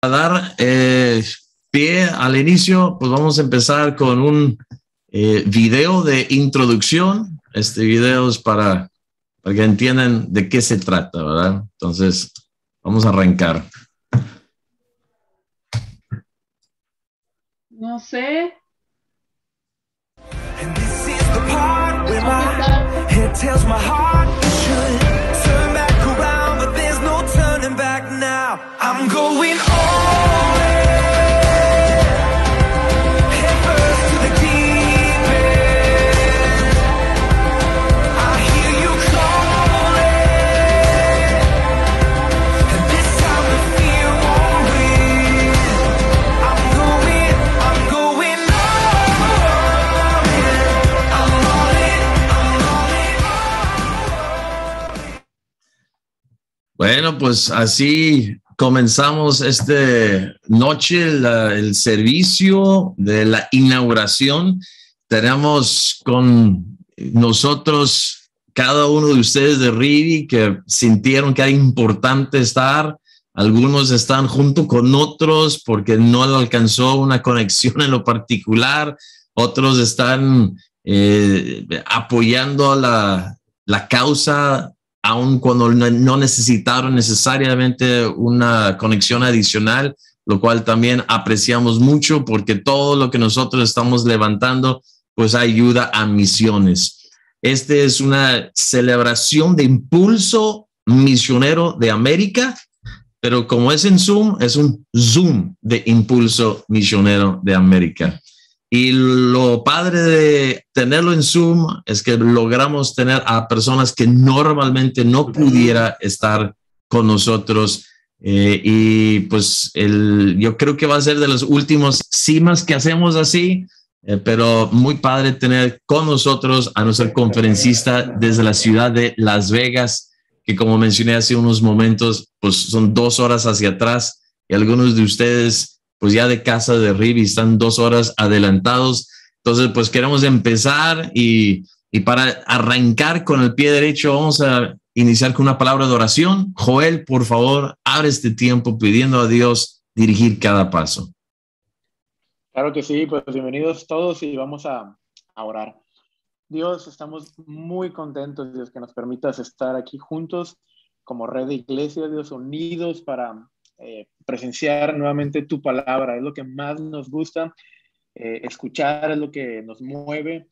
dar pie al inicio, pues vamos a empezar con un video de introducción. Este video es para que entiendan de qué se trata, ¿verdad? Entonces, vamos a arrancar. No sé. And this is the part where my head tells my heart it should turn back around, but there's no turning back now. I'm going all in, head first to the deep end. I hear you calling, and this time the fear won't win. I'm going all in. Bueno, pues así comenzamos esta noche el servicio de la inauguración. Tenemos con nosotros cada uno de ustedes de Rivi que sintieron que era importante estar. Algunos están junto con otros porque no le alcanzó una conexión en lo particular. Otros están apoyando la causa aun cuando no necesitaron necesariamente una conexión adicional, lo cual también apreciamos mucho porque todo lo que nosotros estamos levantando pues ayuda a misiones. Este es una celebración de impulso misionero de América, pero como es en Zoom, es un Zoom de impulso misionero de América. Y lo padre de tenerlo en Zoom es que logramos tener a personas que normalmente no pudiera estar con nosotros. Y pues yo creo que va a ser de los últimos CIMAs que hacemos así, pero muy padre tener con nosotros a nuestro conferencista desde la ciudad de Las Vegas, que como mencioné hace unos momentos, pues son 2 horas hacia atrás y algunos de ustedes pues ya de casa de Rivi están 2 horas adelantados. Entonces, pues queremos empezar y para arrancar con el pie derecho vamos a iniciar con una palabra de oración. Joel, por favor, abre este tiempo pidiendo a Dios dirigir cada paso. Claro que sí, pues bienvenidos todos y vamos a orar. Dios, estamos muy contentos, Dios, que nos permitas estar aquí juntos como red de iglesia, Dios, unidos para presenciar nuevamente tu palabra. Es lo que más nos gusta, escuchar es lo que nos mueve,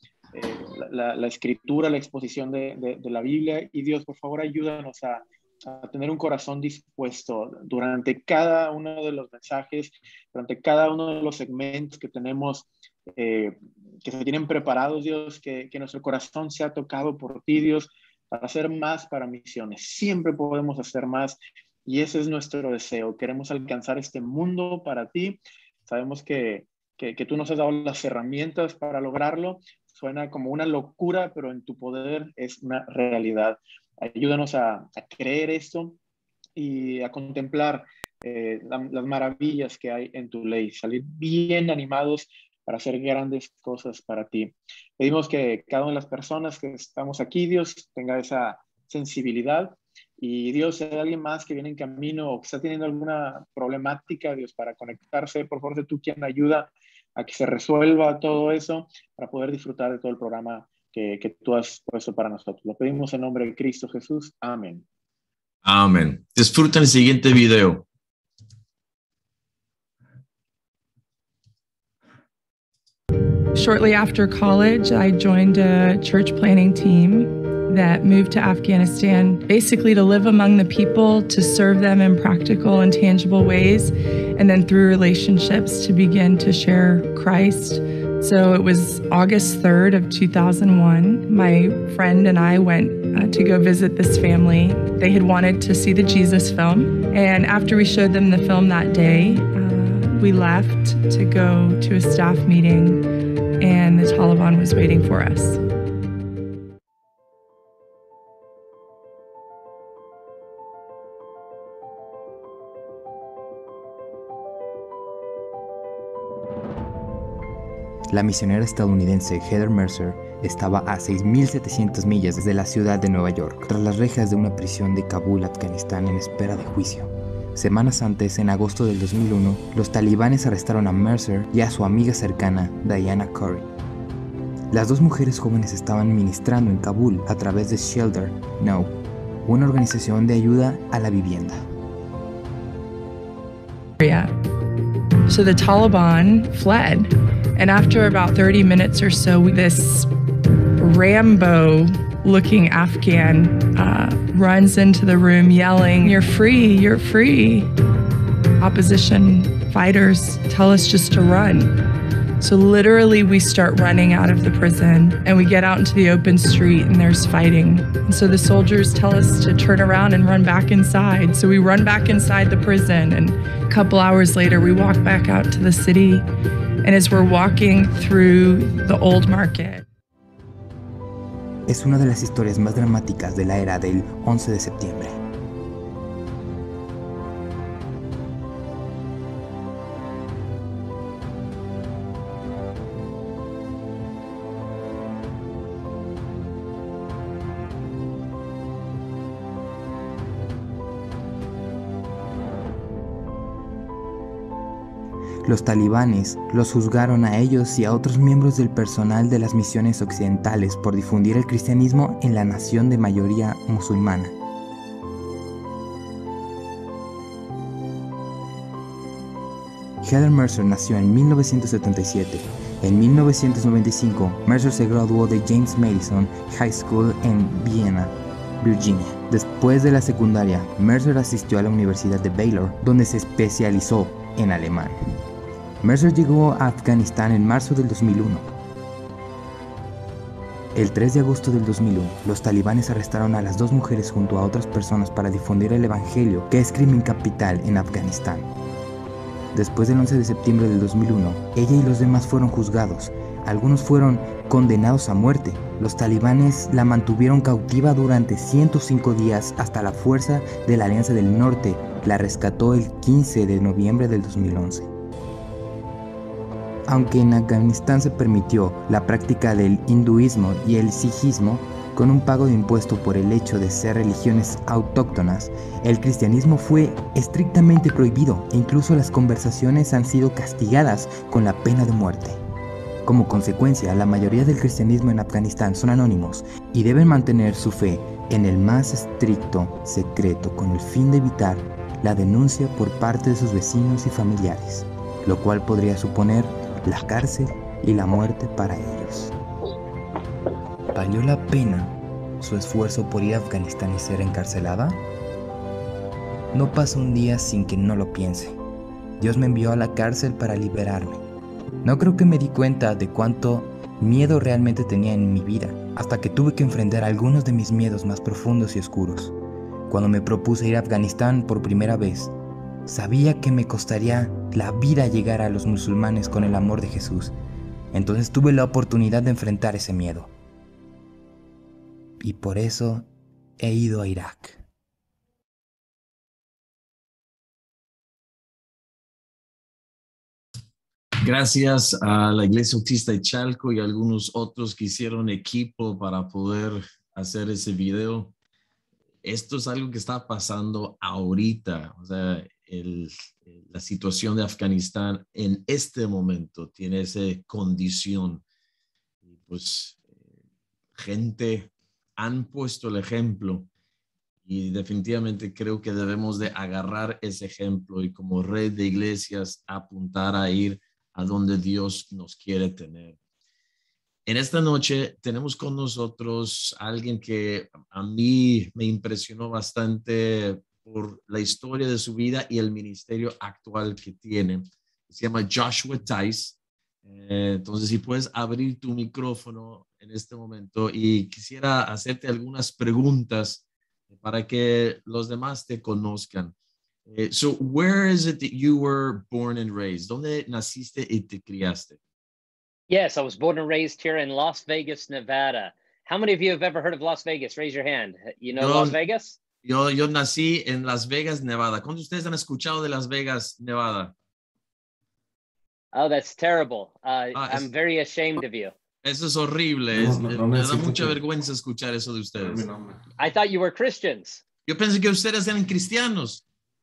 la escritura, la exposición de la Biblia. Y Dios, por favor, ayúdanos a tener un corazón dispuesto durante cada uno de los mensajes, durante cada uno de los segmentos que tenemos, que se tienen preparados, Dios, que nuestro corazón sea tocado por ti, Dios, para hacer más para misiones. Siempre podemos hacer más. Y ese es nuestro deseo. Queremos alcanzar este mundo para ti. Sabemos que tú nos has dado las herramientas para lograrlo. Suena como una locura, pero en tu poder es una realidad. Ayúdanos a creer esto y a contemplar las maravillas que hay en tu ley. Salir bien animados para hacer grandes cosas para ti. Pedimos que cada una de las personas que estamos aquí, Dios, tenga esa sensibilidad. Y Dios, si hay alguien más que viene en camino o que está teniendo alguna problemática, Dios, para conectarse, por favor, sé tú quien ayuda a que se resuelva todo eso para poder disfrutar de todo el programa que tú has puesto para nosotros. Lo pedimos en nombre de Cristo Jesús. Amén. Amén. Disfruten el siguiente video. Shortly after college, I joined a church planning team that moved to Afghanistan, basically to live among the people, to serve them in practical and tangible ways, and then through relationships to begin to share Christ. So it was August 3rd of 2001. My friend and I went to go visit this family. They had wanted to see the Jesus film, and after we showed them the film that day, we left to go to a staff meeting, and the Taliban was waiting for us. La misionera estadounidense Heather Mercer estaba a 6.700 millas desde la ciudad de Nueva York, tras las rejas de una prisión de Kabul, Afganistán, en espera de juicio. Semanas antes, en agosto del 2001, los talibanes arrestaron a Mercer y a su amiga cercana, Diana Curry. Las dos mujeres jóvenes estaban ministrando en Kabul a través de Shelter No, una organización de ayuda a la vivienda. So the Taliban fled, and after about 30 minutes or so, this Rambo-looking Afghan runs into the room yelling, "You're free, you're free." Opposition fighters tell us just to run. So literally we start running out of the prison and we get out into the open street and there's fighting. And so the soldiers tell us to turn around and run back inside. So we run back inside the prison, and a couple hours later we walk back out to the city. And as we're walking through the old market. Es una de las historias más dramáticas de la era del 11 de septiembre. Los talibanes los juzgaron a ellos y a otros miembros del personal de las misiones occidentales por difundir el cristianismo en la nación de mayoría musulmana. Heather Mercer nació en 1977. En 1995, Mercer se graduó de James Madison High School en Vienna, Virginia. Después de la secundaria, Mercer asistió a la Universidad de Baylor, donde se especializó en alemán. Mercer llegó a Afganistán en marzo del 2001. El 3 de agosto del 2001, los talibanes arrestaron a las dos mujeres junto a otras personas para difundir el evangelio, que es crimen capital en Afganistán. Después del 11 de septiembre del 2001, ella y los demás fueron juzgados. Algunos fueron condenados a muerte. Los talibanes la mantuvieron cautiva durante 105 días hasta la fuerza de la Alianza del Norte la rescató el 15 de noviembre del 2011. Aunque en Afganistán se permitió la práctica del hinduismo y el sijismo con un pago de impuesto por el hecho de ser religiones autóctonas, el cristianismo fue estrictamente prohibido e incluso las conversaciones han sido castigadas con la pena de muerte. Como consecuencia, la mayoría del cristianismo en Afganistán son anónimos y deben mantener su fe en el más estricto secreto con el fin de evitar la denuncia por parte de sus vecinos y familiares, lo cual podría suponer la cárcel y la muerte para ellos. ¿Valió la pena su esfuerzo por ir a Afganistán y ser encarcelada? No pasa un día sin que no lo piense. Dios me envió a la cárcel para liberarme. No creo que me di cuenta de cuánto miedo realmente tenía en mi vida, hasta que tuve que enfrentar algunos de mis miedos más profundos y oscuros. Cuando me propuse ir a Afganistán por primera vez, sabía que me costaría la vida llegar a los musulmanes con el amor de Jesús. Entonces tuve la oportunidad de enfrentar ese miedo. Y por eso he ido a Irak. Gracias a la Iglesia Bautista de Chalco y a algunos otros que hicieron equipo para poder hacer ese video. Esto es algo que está pasando ahorita. O sea, la situación de Afganistán en este momento tiene esa condición. Pues gente han puesto el ejemplo y definitivamente creo que debemos de agarrar ese ejemplo y como red de iglesias apuntar a ir a donde Dios nos quiere tener. En esta noche tenemos con nosotros a alguien que a mí me impresionó bastante por la historia de su vida y el ministerio actual que tiene. Se llama Joshua Tice. Entonces, si puedes abrir tu micrófono en este momento y quisiera hacerte algunas preguntas para que los demás te conozcan. So, where is it that you were born and raised? ¿Dónde naciste y te criaste? Yes, I was born and raised here in Las Vegas, Nevada. How many of you have ever heard of Las Vegas? Raise your hand. You know Las Vegas? Yo nací en Las Vegas, Nevada. ¿Cuántos de ustedes han escuchado de Las Vegas, Nevada? Oh, that's terrible. I'm very ashamed of you. Eso es horrible. Me da mucha vergüenza escuchar eso de ustedes. I thought you were Christians. Yo pensé que ustedes eran cristianos.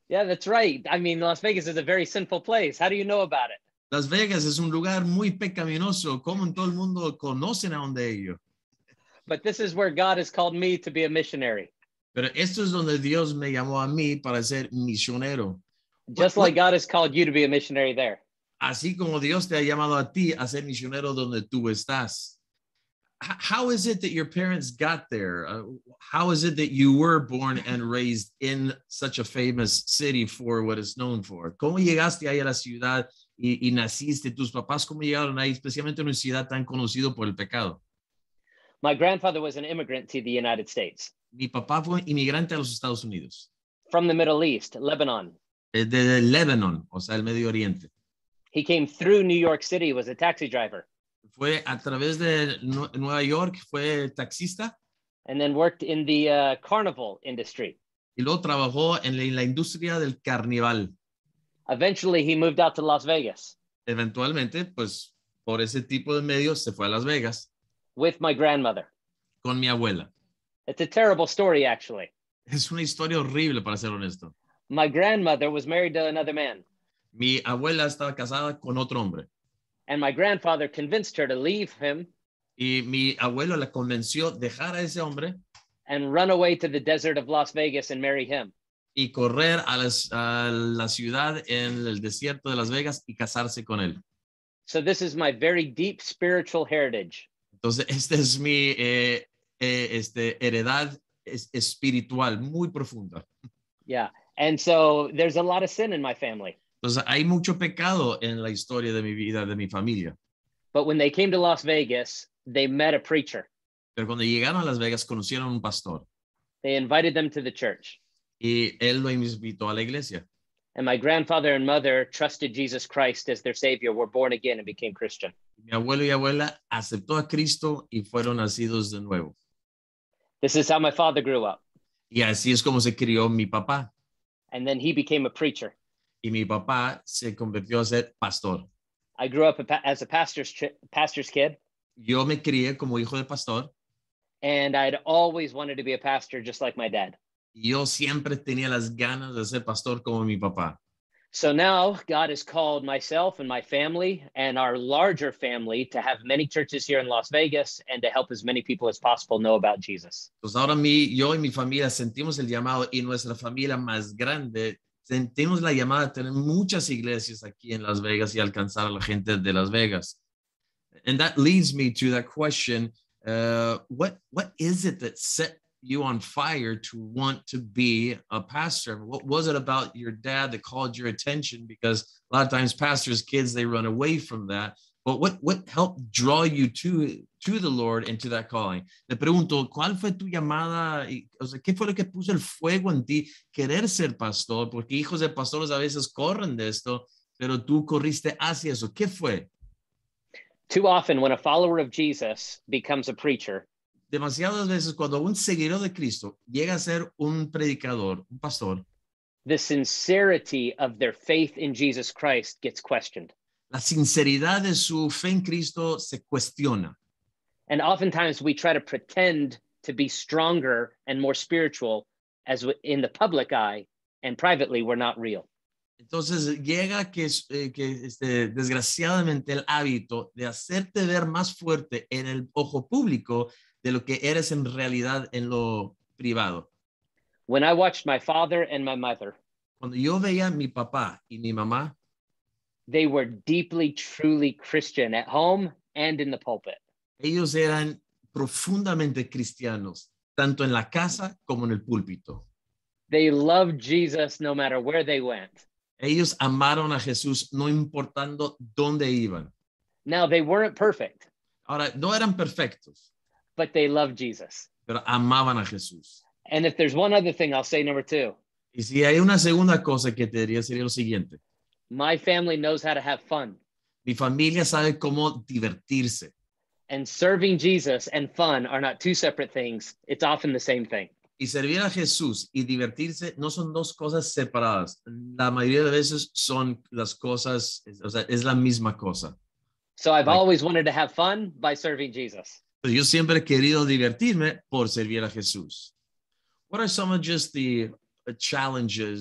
Yeah, that's right. I mean, Las Vegas is a very sinful place. How do you know about it? Las Vegas es un lugar muy pecaminoso. ¿Cómo en todo el mundo conocen a donde ellos? But this is where God has called me to be a missionary. Pero esto es donde Dios me llamó a mí para ser misionero. Just like God has called you to be a missionary there. Así como Dios te ha llamado a ti a ser misionero donde tú estás. How is it that your parents got there? How is it that you were born and raised in such a famous city for what it's known for? ¿Cómo llegaste ahí a la ciudad y naciste? ¿Tus papás cómo llegaron ahí, especialmente en una ciudad tan conocida por el pecado? My grandfather was an immigrant to the United States. Mi papá fue inmigrante a los Estados Unidos. From the Middle East, Lebanon. De Lebanon, o sea, el Medio Oriente. He came through New York City, was a taxi driver. Fue a través de Nueva York, fue taxista. And then worked in the carnival industry. Y luego trabajó en la industria del carnaval. Eventually, he moved out to Las Vegas. Eventualmente, pues, por ese tipo de medios, se fue a Las Vegas. With my grandmother. Con mi abuela. It's a terrible story, actually. Es una historia horrible, para ser honesto. My grandmother was married to another man. Mi abuela estaba casada con otro hombre. And my grandfather convinced her to leave him. Y mi abuelo la convenció dejar a ese hombre. And run away to the desert of Las Vegas and marry him. Y correr a la ciudad en el desierto de Las Vegas y casarse con él. So this is my very deep spiritual heritage. Entonces, esta es mi heredad espiritual muy profunda. Yeah. And so there's a lot of sin in my family. Entonces, hay mucho pecado en la historia de mi vida, de mi familia. But when they came to Las Vegas, they met a preacher. Pero cuando llegaron a Las Vegas, conocieron a un pastor. They invited them to the church. Y él lo invitó a la iglesia. And my grandfather and mother trusted Jesus Christ as their savior, were born again and became Christian. Mi abuelo y abuela aceptó a Cristo y fueron nacidos de nuevo. This is how my father grew up. Y así es como se crió mi papá. And then he became a preacher. Y mi papá se convirtió a ser pastor. I grew up as a pastor's kid. Yo me crié como hijo de pastor. And I'd always wanted to be a pastor just like my dad. Yo siempre tenía las ganas de ser pastor como mi papá. So now God has called myself and my family and our larger family to have many churches here in Las Vegas and to help as many people as possible know about Jesus. Entonces ahora yo y mi familia sentimos el llamado y nuestra familia más grande sentimos la llamada de tener muchas iglesias aquí en Las Vegas y alcanzar a la gente de Las Vegas. And that leads me to that question, what is it that set you on fire to want to be a pastor? What was it about your dad that called your attention? Because a lot of times pastors' kids, they run away from that. But what helped draw you to the Lord and to that calling? Le pregunto, ¿cuál fue tu llamada? O sea, ¿qué fue lo que puso el fuego en ti querer ser pastor? Porque hijos de pastores a veces corren de esto, pero tú corriste hacia eso. ¿Qué fue? Too often when a follower of Jesus becomes a preacher, demasiadas veces cuando un seguidor de Cristo llega a ser un predicador, un pastor, the sincerity of their faith in Jesus Christ gets questioned. La sinceridad de su fe en Cristo se cuestiona. And oftentimes we try to pretend to be stronger and more spiritual as in the public eye, and privately we're not real. Entonces llega que desgraciadamente el hábito de hacerte ver más fuerte en el ojo público de lo que eres en realidad en lo privado. When I watched my father and my mother, cuando yo veía a mi papá y mi mamá, they were deeply, truly Christian at home and in the pulpit. Ellos eran profundamente cristianos, tanto en la casa como en el púlpito. They loved Jesus no matter where they went. Ellos amaron a Jesús no importando dónde iban. Now, they weren't perfect. Ahora, no eran perfectos. But they loved Jesus. Pero amaban a Jesús. And if there's one other thing, I'll say number two. Y si hay una segunda cosa que te diría sería lo siguiente. My family knows how to have fun. Mi familia sabe cómo divertirse. And serving Jesus and fun are not two separate things. It's often the same thing. Y servir a Jesús y divertirse no son dos cosas separadas. La mayoría de veces son las cosas, o sea, es la misma cosa. So I've always wanted to have fun by serving Jesus. Pero yo siempre he querido divertirme por servir a Jesús. What are some of just the challenges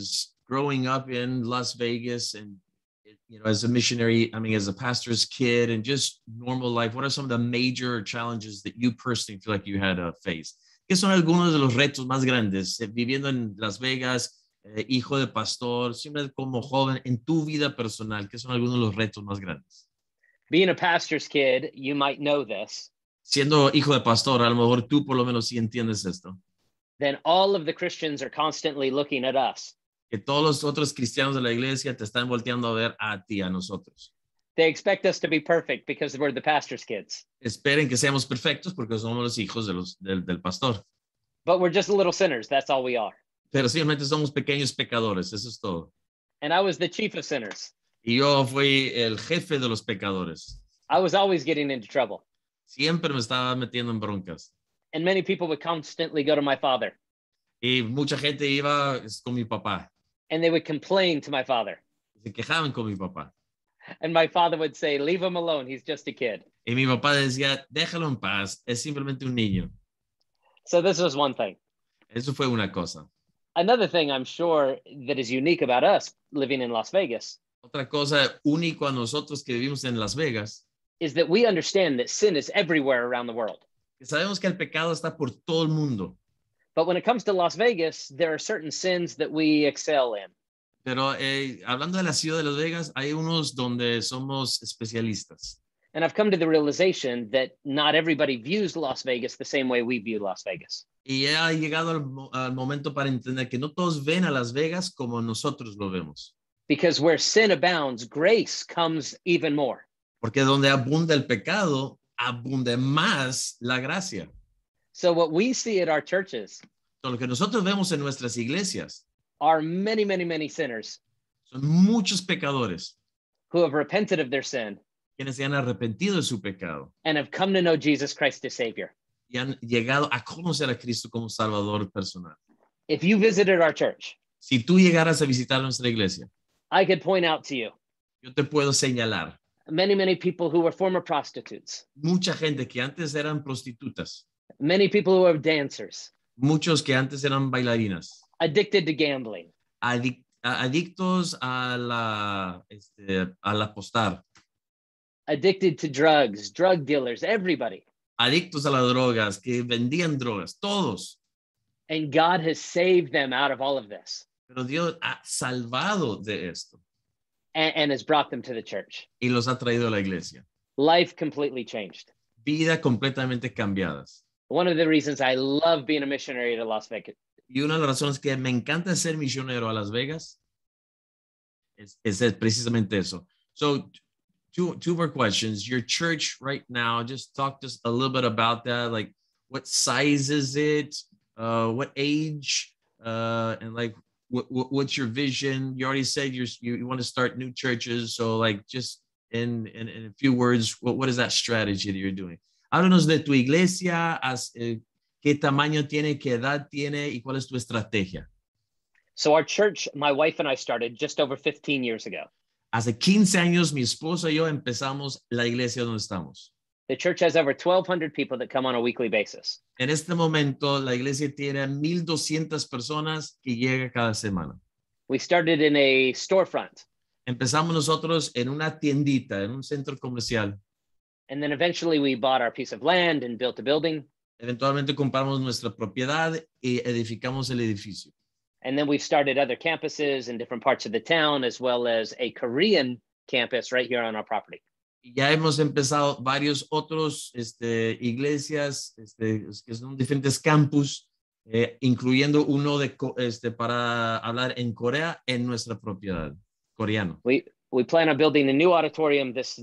growing up in Las Vegas and, you know, as a missionary, I mean, as a pastor's kid and just normal life, what are some of the major challenges that you personally feel like you had to face? ¿Qué son algunos de los retos más grandes viviendo en Las Vegas, hijo de pastor, siempre como joven, en tu vida personal? ¿Qué son algunos de los retos más grandes? Being a pastor's kid, you might know this. Siendo hijo de pastor, a lo mejor tú por lo menos sí entiendes esto. Then all of the Christians are constantly looking at us. Que todos los otros cristianos de la iglesia te están volteando a ver a ti, a nosotros. They expect us to be perfect because we're the pastor's kids. Esperen que seamos perfectos porque somos los hijos del pastor. But we're just little sinners. That's all we are. Pero simplemente somos pequeños pecadores, eso es todo. And I was the chief of sinners. Y yo fui el jefe de los pecadores. I was always getting into trouble. Siempre me estaba metiendo en broncas. And many people would constantly go to my father. Y mucha gente iba con mi papá. And they would complain to my father. Se quejaban con mi papá. And my father would say, leave him alone. He's just a kid. Y mi papá decía, déjalo en paz, es simplemente un niño. So this was one thing. Eso fue una cosa. Another thing I'm sure that is unique about us living in Las Vegas Otra cosa única a nosotros que vivimos en Las Vegas, is that we understand that sin is everywhere around the world. que sabemos que el pecado está por todo el mundo. But when it comes to Las Vegas, there are certain sins that we excel in. Pero hablando de la ciudad de Las Vegas, hay unos donde somos especialistas. And I've come to the realization that not everybody views Las Vegas the same way we view Las Vegas. Y ha llegado al momento para entender que no todos ven a Las Vegas como nosotros lo vemos. Because where sin abounds, grace comes even more. Porque donde abunda el pecado, abunda más la gracia. So what we see at our churches So, lo que nosotros vemos en nuestras iglesias are many, many, many sinners son muchos pecadores who have repented of their sin quienes se han arrepentido de su pecado and have come to know Jesus Christ as Savior. y han llegado a conocer a Cristo como Salvador personal. If you visited our church, Si tú llegaras a visitar nuestra iglesia, I could point out to you yo te puedo señalar many, many people who were former prostitutes, mucha gente que antes eran prostitutas, many people who are dancers, muchos que antes eran bailarinas, addicted to gambling, adictos al apostar, addicted to drugs, drug dealers, everybody. adictos a las drogas, que vendían drogas, todos. And God has saved them out of all of this Pero Dios ha salvado de esto and has brought them to the church. y los ha traído a la iglesia. Life completely changed. Vida completamente cambiadas. One of the reasons I love being a missionary to Las Vegas Y una de las razones que me encanta ser misionero a Las Vegas es precisamente eso. So, two more questions. Your church right now, just talk to us a little bit about that. Like, what size is it? What age? And like, what's your vision? You already said you want to start new churches. So, like, just in a few words, what is that strategy that you're doing? Háblanos de tu iglesia, qué tamaño tiene, qué edad tiene y cuál es tu estrategia. So our church, my wife and I started just over 15 years ago. Hace 15 años mi esposa y yo empezamos la iglesia donde estamos. The church has over 1,200 people that come on a weekly basis. En este momento la iglesia tiene 1,200 personas que llegan cada semana. We started in a storefront, Empezamos nosotros en una tiendita, en un centro comercial. and then eventually we bought our piece of land and built a building. Eventualmente compramos nuestra propiedad y edificamos el edificio. And then we've started other campuses in different parts of the town, as well as a Korean campus right here on our property. Ya hemos empezado varios otros iglesias que son diferentes campus, incluyendo uno para hablar en Corea en nuestra propiedad, coreano. We plan on building a new auditorium the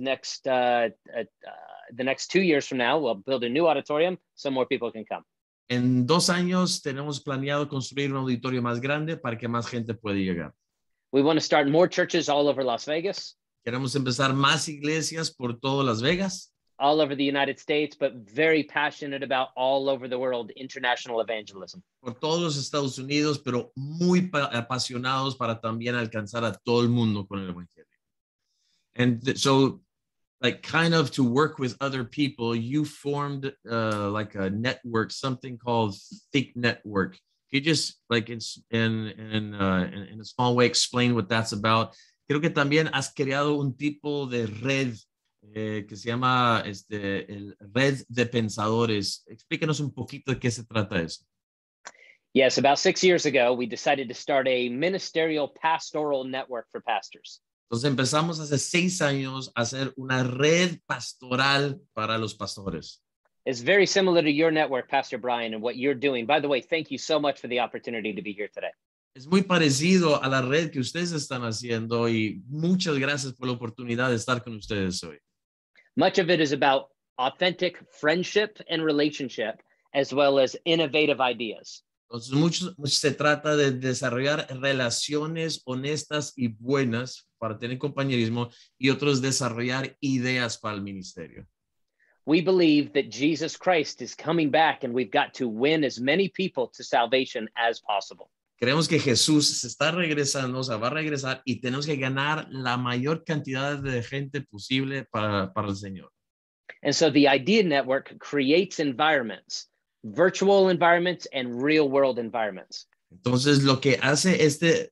next 2 years from now. We'll build a new auditorium so more people can come. En 2 años tenemos planeado construir un auditorio más grande para que más gente pueda llegar. We want to start more churches all over Las Vegas, Queremos empezar más iglesias por todo Las Vegas, all over the United States, but very passionate about all over the world international evangelism. por todos los Estados Unidos, pero muy apasionados para también alcanzar a todo el mundo con el evangelio. And so, like, kind of to work with other people, you formed like a network, something called Think Network. you just like in a small way explain what that's about? Creo que también has creado un tipo de red que se llama el Red de Pensadores. Explícanos un poquito de qué se trata eso. Yes, about 6 years ago, we decided to start a ministerial pastoral network for pastors. Entonces empezamos hace 6 años a hacer una red pastoral para los pastores. It's very similar to your network, Pastor Brian, and what you're doing. By the way, thank you so much for the opportunity to be here today. Es muy parecido a la red que ustedes están haciendo y muchas gracias por la oportunidad de estar con ustedes hoy. Much of it is about authentic friendship and relationship, as well as innovative ideas. Entonces, mucho se trata de desarrollar relaciones honestas y buenas para tener compañerismo y otros desarrollar ideas para el ministerio. We believe that Jesus Christ is coming back and we've got to win as many people to salvation as possible. Creemos que Jesús se está regresando, o sea, va a regresar y tenemos que ganar la mayor cantidad de gente posible para el Señor. And so the Idea Network creates environments, virtual environments and real world environments. Entonces, lo que hace este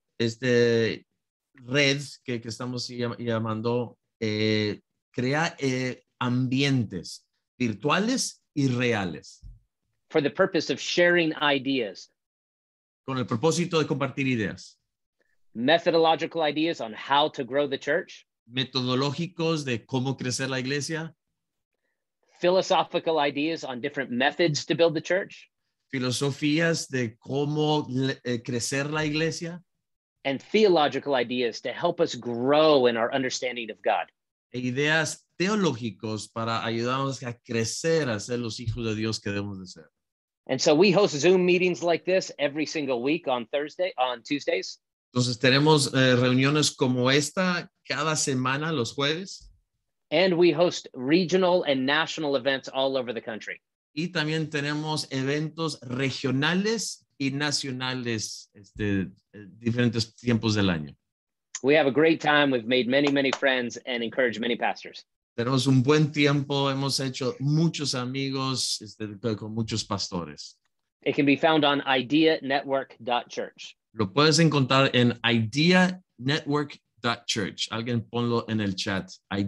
red que estamos llamando, crea ambientes virtuales y reales. For the purpose of sharing ideas. Con el propósito de compartir ideas. Methodological ideas on how to grow the church. Metodológicos de cómo crecer la iglesia. Philosophical ideas on different methods to build the church. Filosofías de cómo crecer la iglesia. And theological ideas to help us grow in our understanding of God. E ideas teológicos para ayudarnos a crecer, a ser los hijos de Dios que debemos de ser. And so we host Zoom meetings like this every single week on Tuesdays. Entonces tenemos reuniones como esta cada semana los jueves. And we host regional and national events all over the country. Y también tenemos eventos regionales y nacionales diferentes tiempos del año. We have a great time. We've made many, many friends and encouraged many pastors. Tenemos un buen tiempo, hemos hecho muchos amigos con muchos pastores. It can be found on ideanetwork.church. Lo puedes encontrar en ideanetwork.church. Alguien ponlo en el chat.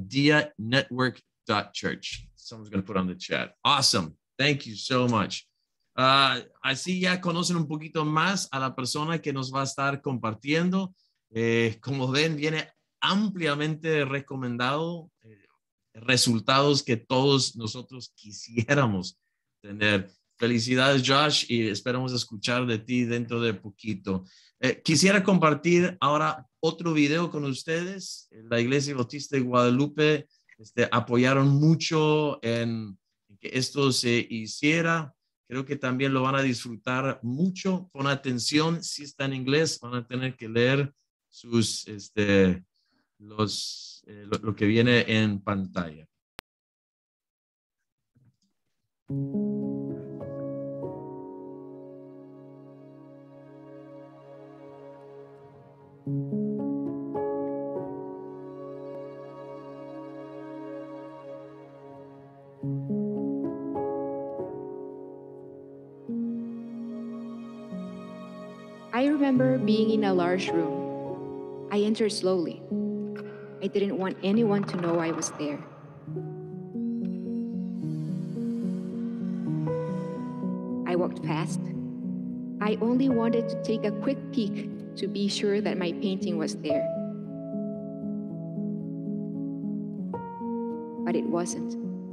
Ideanetwork.church. Someone's going to put on the chat. Awesome. Thank you so much. Así ya conocen un poquito más a la persona que nos va a estar compartiendo. Como ven, viene ampliamente recomendado. Resultados que todos nosotros quisiéramos tener. Felicidades, Josh, y esperamos escuchar de ti dentro de poquito. Quisiera compartir ahora otro video con ustedes. La Iglesia Bautista de Guadalupe apoyaron mucho en que esto se hiciera. Creo que también lo van a disfrutar mucho. Pon atención, si está en inglés, van a tener que leer sus lo que viene en pantalla. I remember being in a large room. I entered slowly. I didn't want anyone to know I was there. I walked past. I only wanted to take a quick peek to be sure that my painting was there. But it wasn't.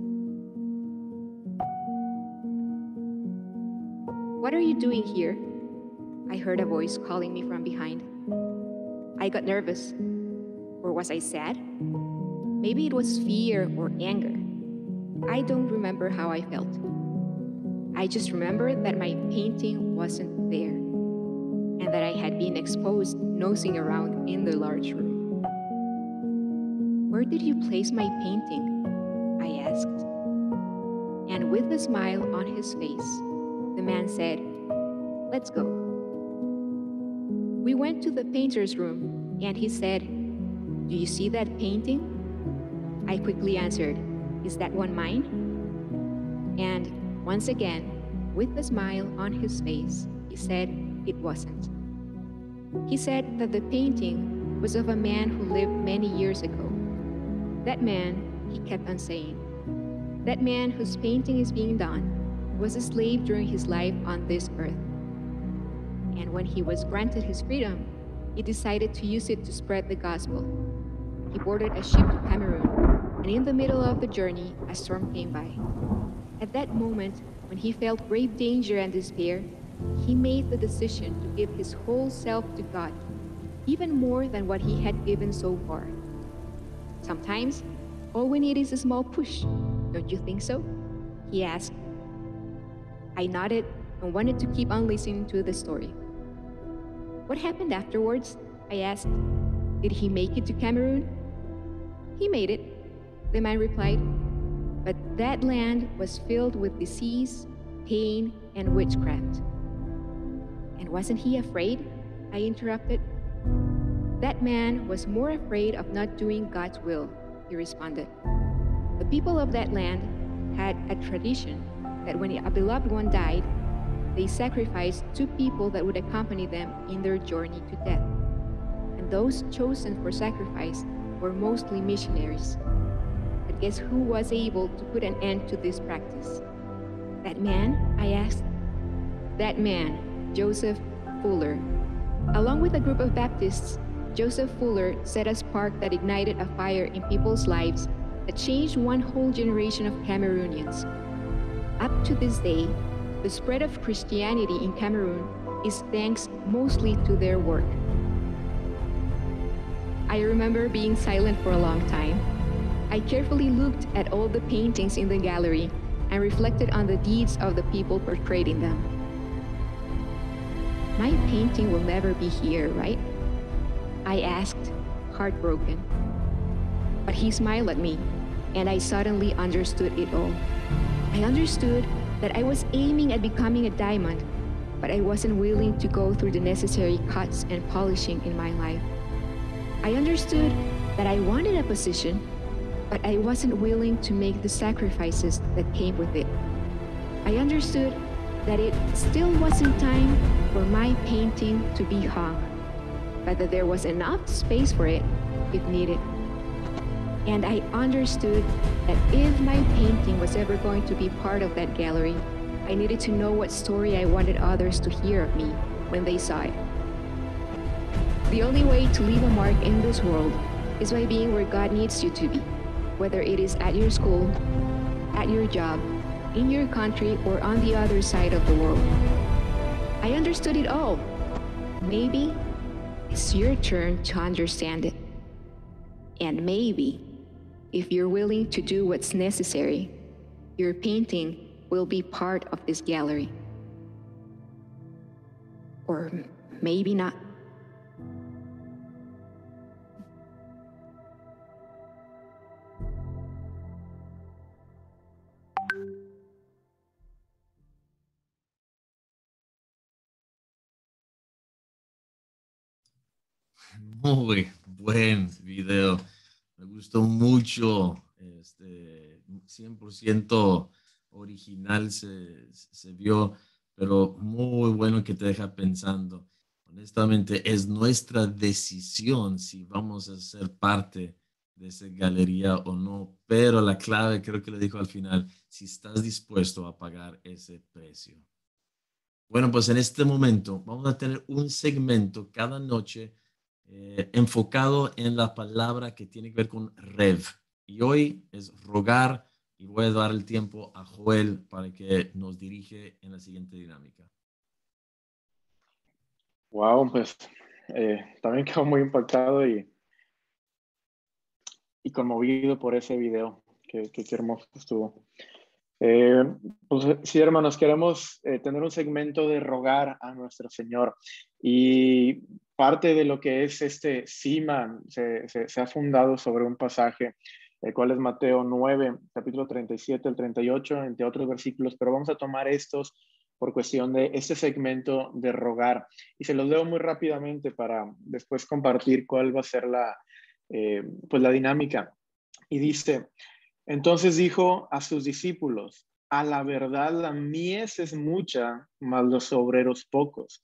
What are you doing here? I heard a voice calling me from behind. I got nervous. Or was I sad? Maybe it was fear or anger. I don't remember how I felt. I just remember that my painting wasn't there and that I had been exposed nosing around in the large room. Where did you place my painting? I asked. And with a smile on his face, the man said, "Let's go." We went to the painter's room and he said, "Do you see that painting?" I quickly answered, "Is that one mine?" And once again, with a smile on his face, he said, it wasn't. He said that the painting was of a man who lived many years ago. That man, he kept on saying, that man whose painting is being done was a slave during his life on this earth. And when he was granted his freedom, he decided to use it to spread the gospel. He boarded a ship to Cameroon, and in the middle of the journey, a storm came by. At that moment, when he felt grave danger and despair, he made the decision to give his whole self to God, even more than what he had given so far. Sometimes, all we need is a small push, don't you think so? He asked. I nodded and wanted to keep on listening to the story. What happened afterwards? I asked. Did he make it to Cameroon? He made it, the man replied. But that land was filled with disease, pain, and witchcraft. And wasn't he afraid? I interrupted. That man was more afraid of not doing God's will, he responded. The people of that land had a tradition that when a beloved one died, they sacrificed 2 people that would accompany them in their journey to death. And those chosen for sacrifice were mostly missionaries. But guess who was able to put an end to this practice? That man, I asked. That man, Joseph Fuller. Along with a group of Baptists, Joseph Fuller set a spark that ignited a fire in people's lives that changed one whole generation of Cameroonians. Up to this day, the spread of Christianity in Cameroon is thanks mostly to their work. I remember being silent for a long time. I carefully looked at all the paintings in the gallery and reflected on the deeds of the people portrayed in them. My painting will never be here, right? I asked, heartbroken. But he smiled at me, and I suddenly understood it all. I understood that I was aiming at becoming a diamond, but I wasn't willing to go through the necessary cuts and polishing in my life. I understood that I wanted a position, but I wasn't willing to make the sacrifices that came with it. I understood that it still wasn't time for my painting to be hung, but that there was enough space for it if needed. And I understood that if my painting was ever going to be part of that gallery, I needed to know what story I wanted others to hear of me when they saw it. The only way to leave a mark in this world is by being where God needs you to be, whether it is at your school, at your job, in your country, or on the other side of the world. I understood it all. Maybe it's your turn to understand it. And maybe, if you're willing to do what's necessary, your painting will be part of this gallery. Or maybe not. Muy buen video. Me gustó mucho. 100% original se vio, pero muy bueno que te deja pensando. Honestamente, es nuestra decisión si vamos a ser parte de esa galería o no, pero la clave creo que le dijo al final, si estás dispuesto a pagar ese precio. Bueno, pues en este momento vamos a tener un segmento cada noche enfocado en la palabra que tiene que ver con rev. Y hoy es rogar, y voy a dar el tiempo a Joel para que nos dirige en la siguiente dinámica. Wow, pues también quedo muy impactado y conmovido por ese video. Qué hermoso estuvo. Pues sí, hermanos, queremos tener un segmento de rogar a nuestro Señor. Y parte de lo que es este CIMA se ha fundado sobre un pasaje, el cual es Mateo 9, capítulo 37 al 38, entre otros versículos, pero vamos a tomar estos por cuestión de este segmento de rogar. Y se los leo muy rápidamente para después compartir cuál va a ser la dinámica. Y dice: entonces dijo a sus discípulos: a la verdad la mies es mucha, mas los obreros pocos.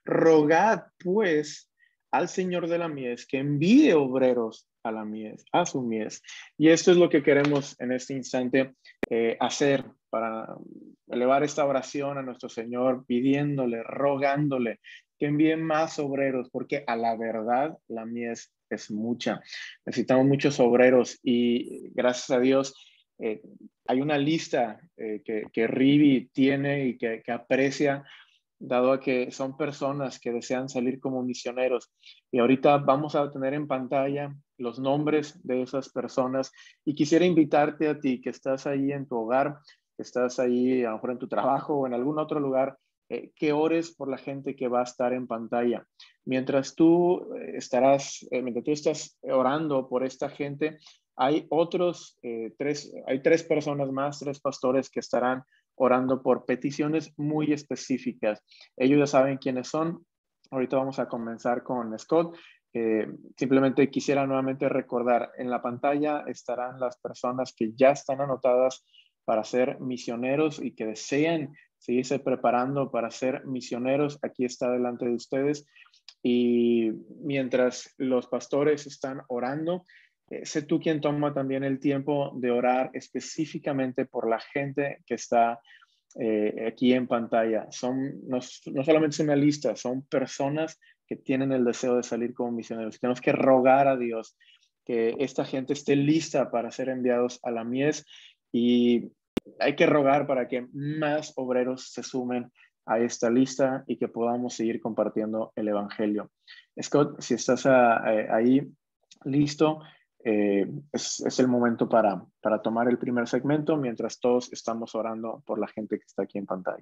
Rogad, pues, al Señor de la mies que envíe obreros a la mies, a su mies. Y esto es lo que queremos en este instante hacer para elevar esta oración a nuestro Señor, pidiéndole, rogándole que envíe más obreros, porque a la verdad la mies es mucha. Necesitamos muchos obreros y gracias a Dios hay una lista que Rivi tiene y que aprecia, dado a que son personas que desean salir como misioneros. Y ahorita vamos a tener en pantalla los nombres de esas personas y quisiera invitarte a ti que estás ahí en tu hogar, que estás ahí a lo mejor en tu trabajo o en algún otro lugar, que ores por la gente que va a estar en pantalla. Mientras tú mientras tú estás orando por esta gente, hay tres personas más, tres pastores que estarán orando por peticiones muy específicas. Ellos ya saben quiénes son. Ahorita vamos a comenzar con Scott. Simplemente quisiera nuevamente recordar, en la pantalla estarán las personas que ya están anotadas para ser misioneros y que desean seguirse preparando para ser misioneros. Aquí está delante de ustedes. Y mientras los pastores están orando, sé tú quien toma también el tiempo de orar específicamente por la gente que está aquí en pantalla. No solamente es una lista, son personas que tienen el deseo de salir como misioneros. Tenemos que rogar a Dios que esta gente esté lista para ser enviados a la mies y hay que rogar para que más obreros se sumen a esta lista y que podamos seguir compartiendo el evangelio. Scott, si estás ahí listo, es el momento para tomar el primer segmento mientras todos estamos orando por la gente que está aquí en pantalla.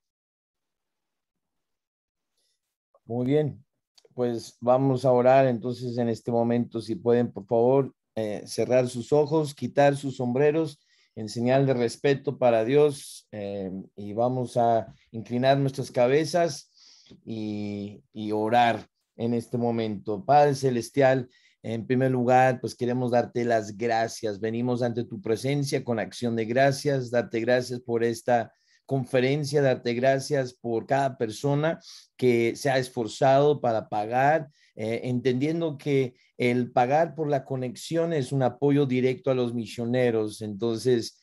Muy bien, pues vamos a orar entonces en este momento. Si pueden, por favor, cerrar sus ojos, quitar sus sombreros en señal de respeto para Dios, y vamos a inclinar nuestras cabezas y orar en este momento. Padre Celestial, en primer lugar, pues queremos darte las gracias. Venimos ante tu presencia con acción de gracias, darte gracias por esta conferencia, darte gracias por cada persona que se ha esforzado para pagar, entendiendo que el pagar por la conexión es un apoyo directo a los misioneros. Entonces,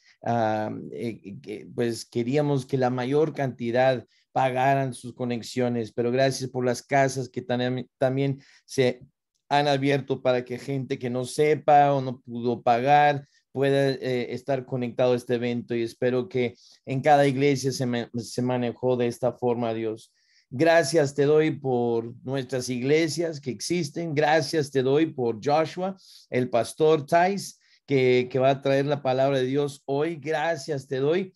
pues queríamos que la mayor cantidad pagaran sus conexiones, pero gracias por las casas que también se han abierto para que gente que no sepa o no pudo pagar pueda estar conectado a este evento, y espero que en cada iglesia se manejó de esta forma, Dios. Gracias te doy por nuestras iglesias que existen. Gracias te doy por Joshua, el pastor Thais, que va a traer la palabra de Dios hoy. Gracias te doy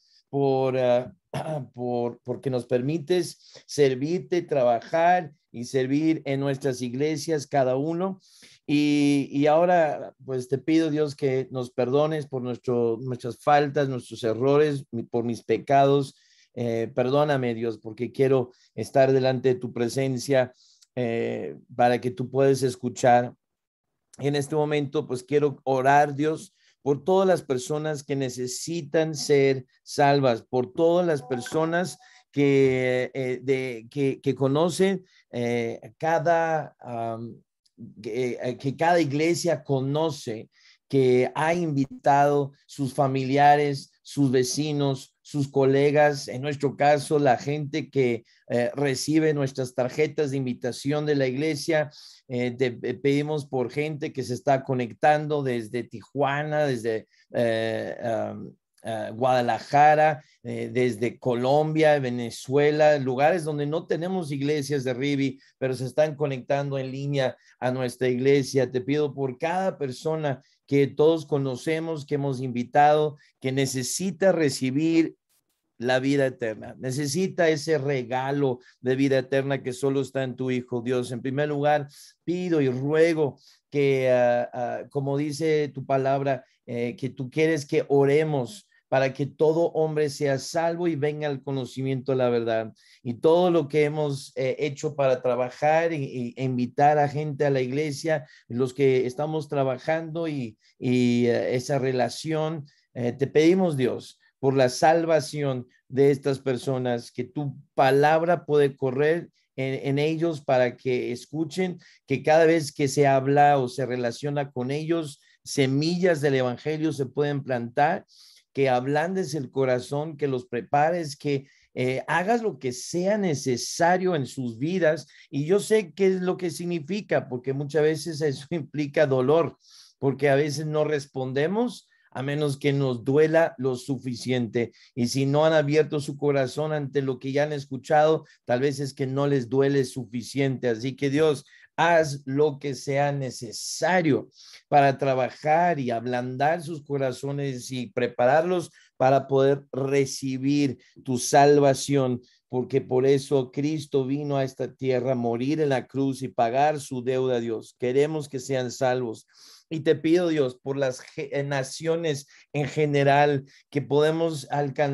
porque nos permites servirte, trabajar y servir en nuestras iglesias cada uno. Y ahora pues te pido, Dios, que nos perdones por nuestras faltas, nuestros errores, por mis pecados. Perdóname, Dios, porque quiero estar delante de tu presencia para que tú puedas escuchar. En este momento pues quiero orar, Dios, por todas las personas que necesitan ser salvas, por todas las personas que conocen que cada iglesia conoce, que ha invitado sus familiares, sus vecinos, sus colegas, en nuestro caso, la gente que recibe nuestras tarjetas de invitación de la iglesia. Te pedimos por gente que se está conectando desde Tijuana, desde Guadalajara, desde Colombia, Venezuela, lugares donde no tenemos iglesias de Rivi, pero se están conectando en línea a nuestra iglesia. Te pido por cada persona que todos conocemos, que hemos invitado, que necesita recibir la vida eterna, necesita ese regalo de vida eterna que solo está en tu Hijo, Dios. En primer lugar, pido y ruego que, como dice tu palabra, que tú quieres que oremos para que todo hombre sea salvo y venga al conocimiento de la verdad. Y todo lo que hemos hecho para trabajar e invitar a gente a la iglesia, los que estamos trabajando y esa relación, te pedimos, Dios, por la salvación de estas personas, que tu palabra puede correr en ellos para que escuchen, que cada vez que se habla o se relaciona con ellos, semillas del evangelio se pueden plantar, que ablandes el corazón, que los prepares, que hagas lo que sea necesario en sus vidas. Y yo sé qué es lo que significa, porque muchas veces eso implica dolor, porque a veces no respondemos a menos que nos duela lo suficiente. Y si no han abierto su corazón ante lo que ya han escuchado, tal vez es que no les duele suficiente. Así que Dios, haz lo que sea necesario para trabajar y ablandar sus corazones y prepararlos para poder recibir tu salvación, porque por eso Cristo vino a esta tierra a morir en la cruz y pagar su deuda a Dios. Queremos que sean salvos. Y te pido, Dios, por las naciones en general, que podemos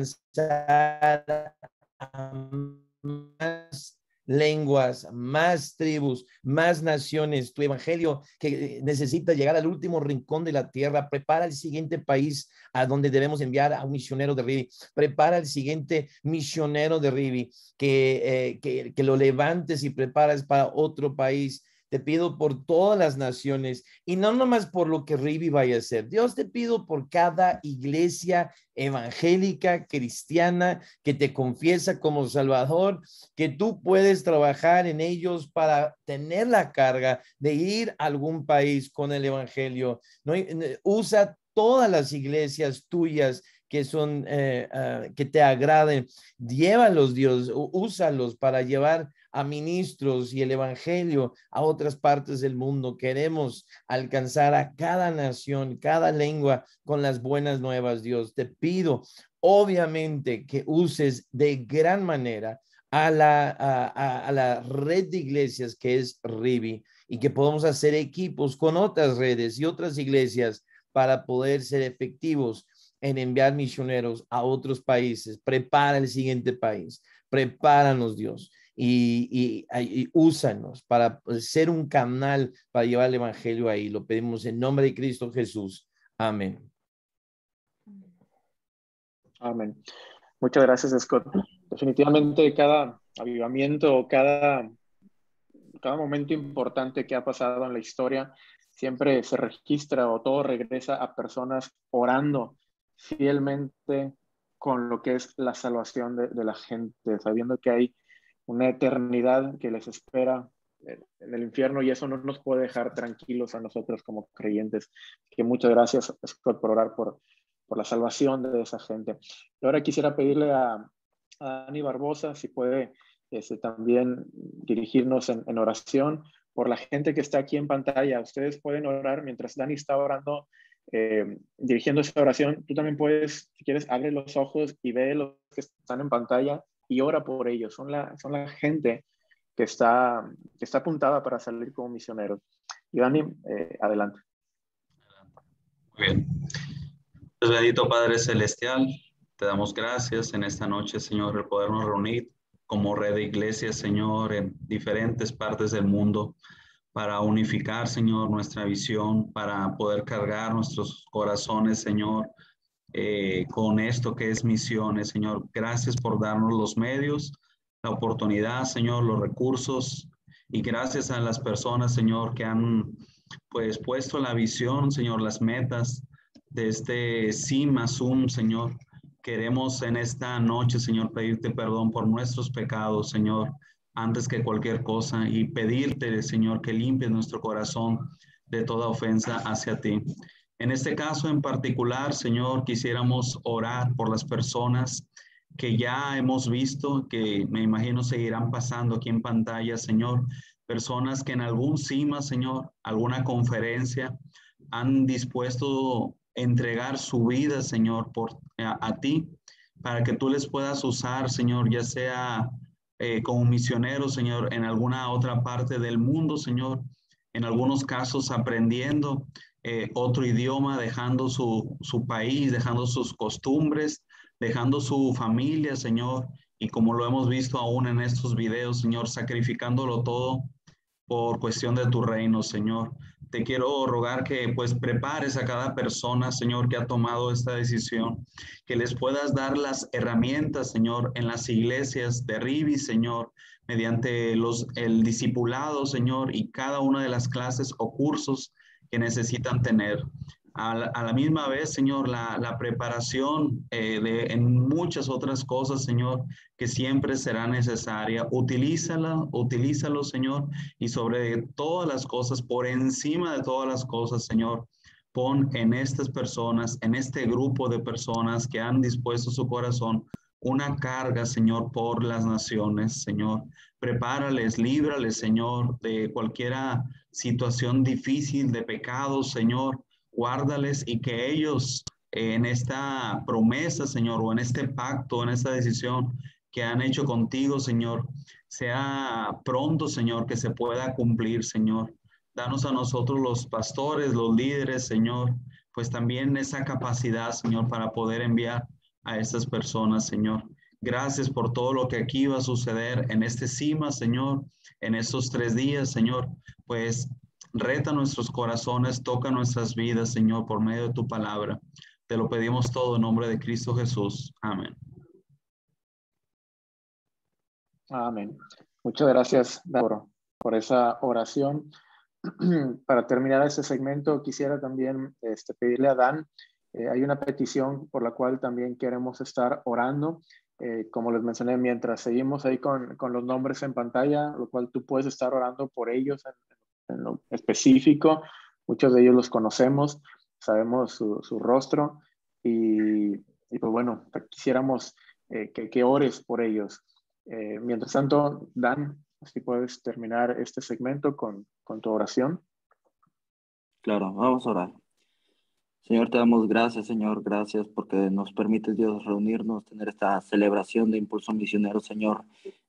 alcanzar a más lenguas, más tribus, más naciones. Tu evangelio que necesita llegar al último rincón de la tierra. Prepara el siguiente país a donde debemos enviar a un misionero de Rivi. Prepara el siguiente misionero de Rivi, que lo levantes y prepares para otro país. Te pido por todas las naciones y no nomás por lo que Rivi vaya a hacer. Dios, te pido por cada iglesia evangélica, cristiana, que te confiesa como Salvador, que tú puedes trabajar en ellos para tener la carga de ir a algún país con el evangelio. ¿No? Usa todas las iglesias tuyas que son, que te agraden. Llévalos, Dios, úsalos para llevar a ministros y el evangelio a otras partes del mundo. Queremos alcanzar a cada nación, cada lengua con las buenas nuevas, Dios. Te pido, obviamente, que uses de gran manera a la red de iglesias que es Rivi, y que podamos hacer equipos con otras redes y otras iglesias para poder ser efectivos en enviar misioneros a otros países. Prepara el siguiente país. Prepáranos, Dios. Y úsanos para ser un canal para llevar el evangelio ahí. Lo pedimos en nombre de Cristo Jesús. Amén. Amén. Muchas gracias, Scott. Definitivamente cada avivamiento, cada momento importante que ha pasado en la historia, siempre se registra o todo regresa a personas orando fielmente con lo que es la salvación de la gente, sabiendo que hay una eternidad que les espera en el infierno, y eso no nos puede dejar tranquilos a nosotros como creyentes. Que muchas gracias, Scott, por orar por la salvación de esa gente. Y ahora quisiera pedirle a Dani Barbosa si puede también dirigirnos en oración por la gente que está aquí en pantalla. Ustedes pueden orar mientras Dani está orando, dirigiendo esa oración. Tú también puedes, si quieres, abre los ojos y ve los que están en pantalla y ora por ellos. Son la gente que está apuntada para salir como misioneros. Y Dani, adelante. Muy bien. Pues bendito Padre Celestial, te damos gracias en esta noche, Señor, el podernos reunir como red de iglesias, Señor, en diferentes partes del mundo para unificar, Señor, nuestra visión, para poder cargar nuestros corazones, Señor, con esto que es misiones, Señor. Gracias por darnos los medios, la oportunidad, Señor, los recursos, y gracias a las personas, Señor, que han pues puesto la visión, Señor, las metas de este Sima Zoom, Señor. Queremos en esta noche, Señor, pedirte perdón por nuestros pecados, Señor, antes que cualquier cosa, y pedirte, Señor, que limpies nuestro corazón de toda ofensa hacia ti. En este caso en particular, Señor, quisiéramos orar por las personas que ya hemos visto, que me imagino seguirán pasando aquí en pantalla, Señor, personas que en algún CIMA, Señor, alguna conferencia, han dispuesto entregar su vida, Señor, a ti, para que tú les puedas usar, Señor, ya sea como misioneros, Señor, en alguna otra parte del mundo, Señor, en algunos casos aprendiendo otro idioma, dejando su país, dejando sus costumbres, dejando su familia, Señor, y como lo hemos visto aún en estos videos, Señor, sacrificándolo todo por cuestión de tu reino, Señor. te quiero rogar que pues prepares a cada persona, Señor, que ha tomado esta decisión, que les puedas dar las herramientas, Señor, en las iglesias de Rivi, Señor, mediante el discipulado, Señor, y cada una de las clases o cursos que necesitan tener. A la misma vez, Señor, la preparación en muchas otras cosas, Señor, que siempre será necesaria. Utilízalo, Señor, y sobre todas las cosas, por encima de todas las cosas, Señor, pon en estas personas, en este grupo de personas que han dispuesto su corazón, una carga, Señor, por las naciones, Señor. Prepárales, líbrales, Señor, de cualquier situación difícil, de pecado, Señor. Guárdales y que ellos en esta promesa, Señor, o en este pacto, en esta decisión que han hecho contigo, Señor, sea pronto, Señor, que se pueda cumplir, Señor. Danos a nosotros los pastores, los líderes, Señor, pues también esa capacidad, Señor, para poder enviar a estas personas, Señor. Gracias por todo lo que aquí va a suceder en este CIMA, Señor, en estos 3 días, Señor, pues reta nuestros corazones, toca nuestras vidas, Señor, por medio de tu palabra. Te lo pedimos todo en nombre de Cristo Jesús. Amén. Amén. Muchas gracias, por esa oración. Para terminar este segmento, quisiera también pedirle a Dan, hay una petición por la cual también queremos estar orando. Como les mencioné, mientras seguimos ahí con los nombres en pantalla, lo cual tú puedes estar orando por ellos en lo específico. Muchos de ellos los conocemos, sabemos su rostro y pues bueno, quisiéramos que ores por ellos. Mientras tanto, Dan, si puedes terminar este segmento con tu oración. Claro, vamos a orar. Señor, te damos gracias, Señor, gracias porque nos permite, Dios, reunirnos, tener esta celebración de Impulso Misionero, Señor.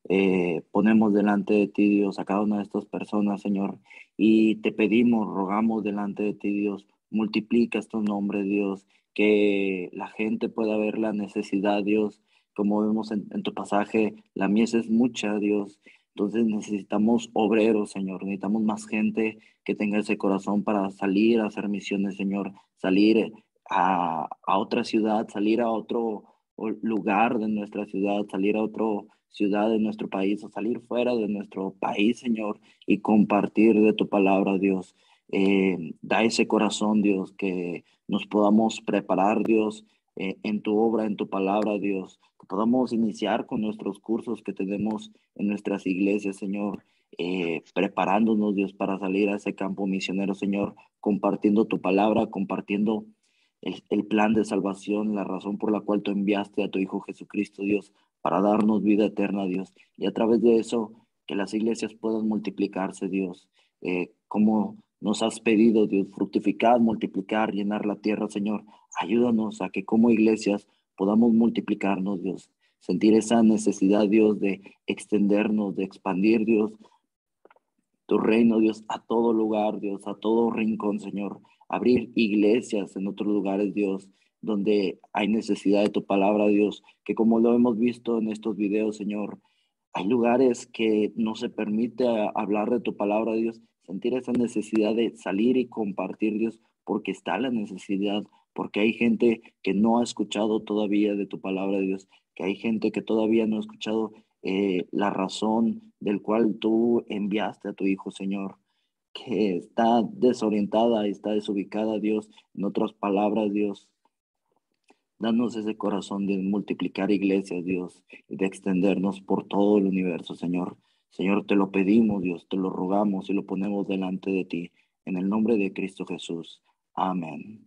Ponemos delante de ti, Dios, a cada una de estas personas, Señor, y te pedimos, rogamos delante de ti, Dios, multiplica estos nombres, Dios, que la gente pueda ver la necesidad, Dios, como vemos en tu pasaje, la mies es mucha, Dios. Entonces necesitamos obreros, Señor, necesitamos más gente que tenga ese corazón para salir a hacer misiones, Señor, salir a otra ciudad, salir a otro lugar de nuestra ciudad, salir a otra ciudad de nuestro país o salir fuera de nuestro país, Señor, y compartir de tu palabra, Dios. Da ese corazón, Dios, que nos podamos preparar, Dios, en tu obra, en tu palabra, Dios, que podamos iniciar con nuestros cursos que tenemos en nuestras iglesias, Señor, preparándonos, Dios, para salir a ese campo misionero, Señor, compartiendo tu palabra, compartiendo el plan de salvación, la razón por la cual tú enviaste a tu Hijo Jesucristo, Dios, para darnos vida eterna, Dios, y a través de eso, que las iglesias puedan multiplicarse, Dios, como nos has pedido, Dios, fructificar, multiplicar, llenar la tierra, Señor. Ayúdanos a que como iglesias podamos multiplicarnos, Dios, sentir esa necesidad, Dios, de extendernos, de expandir, Dios, tu reino, Dios, a todo lugar, Dios, a todo rincón, Señor. Abrir iglesias en otros lugares, Dios, donde hay necesidad de tu palabra, Dios, que como lo hemos visto en estos videos, Señor, hay lugares que no se permite hablar de tu palabra, Dios, sentir esa necesidad de salir y compartir, Dios, porque está la necesidad, porque hay gente que no ha escuchado todavía de tu palabra, Dios, que hay gente que todavía no ha escuchado la razón del cual tú enviaste a tu Hijo, Señor, que está desorientada, está desubicada, Dios. En otras palabras, Dios, danos ese corazón de multiplicar iglesias, Dios, y de extendernos por todo el universo, Señor. Señor, te lo pedimos, Dios, te lo rogamos y lo ponemos delante de ti. En el nombre de Cristo Jesús. Amén.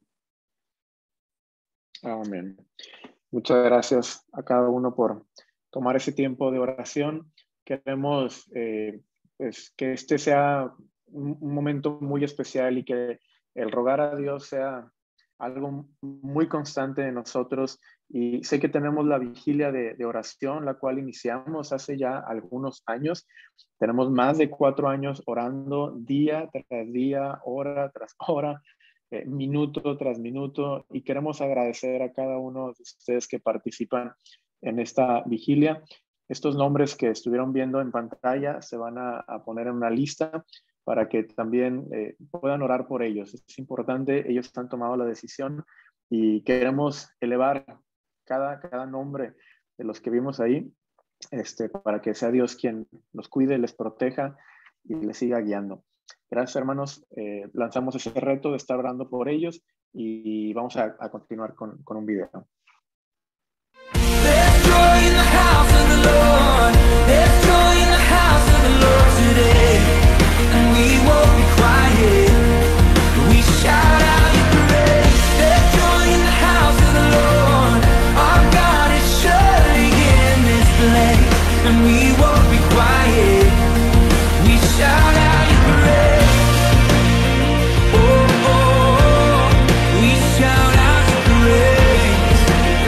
Amén. Muchas gracias a cada uno por tomar ese tiempo de oración. Queremos pues, que este sea un momento muy especial y que el rogar a Dios sea algo muy constante de nosotros. Y sé que tenemos la vigilia de oración, la cual iniciamos hace ya algunos años. Tenemos más de 4 años orando día tras día, hora tras hora, minuto tras minuto, y queremos agradecer a cada uno de ustedes que participan en esta vigilia. Estos nombres que estuvieron viendo en pantalla se van a poner en una lista para que también puedan orar por ellos. Es importante, ellos han tomado la decisión y queremos elevar cada nombre de los que vimos ahí, para que sea Dios quien los cuide, les proteja y les siga guiando. Gracias, hermanos. Lanzamos ese reto de estar orando por ellos y vamos a continuar con un video. There's joy in the house of the Lord. There's joy in the house of the Lord today. And we won't be quiet. We shout out your praise. There's joy in the house of the Lord. Our God is surely in this place. And we won't be quiet. We shout out your praise. Oh, oh, oh. We shout out your praise.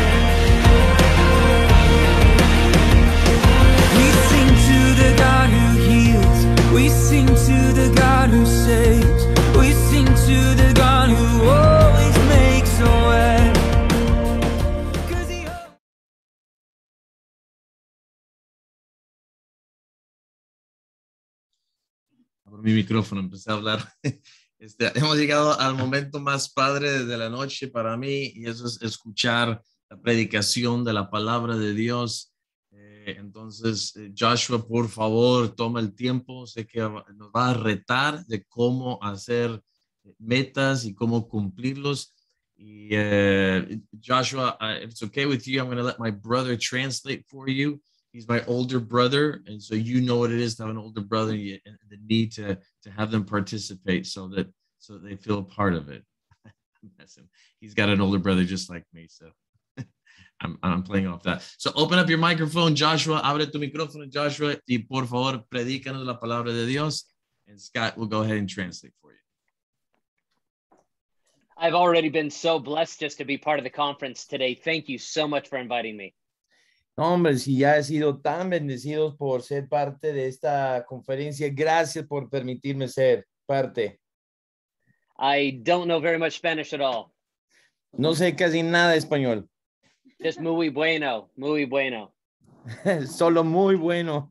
We sing to the God who heals. We sing to the God who saves. We sing to the God who always makes a way. 'Cause he Abro mi micrófono, empecé a hablar. Hemos llegado al momento más padre de la noche para mí y eso es escuchar la predicación de la palabra de Dios. Entonces, Joshua, por favor, toma el tiempo. Sé que nos va a retar de cómo hacer metas y cómo cumplirlos. Y, Joshua, if it's okay with you, I'm going to let my brother translate for you. He's my older brother, and so you know what it is to have an older brother and the need to have them participate so that they feel a part of it. He's got an older brother just like me, so I'm playing off that. So open up your microphone, Joshua. Abre tu micrófono, Joshua, y por favor, predícanos la palabra de Dios. And Scott will go ahead and translate for you. I've already been so blessed just to be part of the conference today. Thank you so much for inviting me. Hombre, si ya he sido tan bendecidos por ser parte de esta conferencia, gracias por permitirme ser parte. I don't know very much Spanish at all. No sé casi nada de español. Just muy bueno, muy bueno. Solo muy bueno.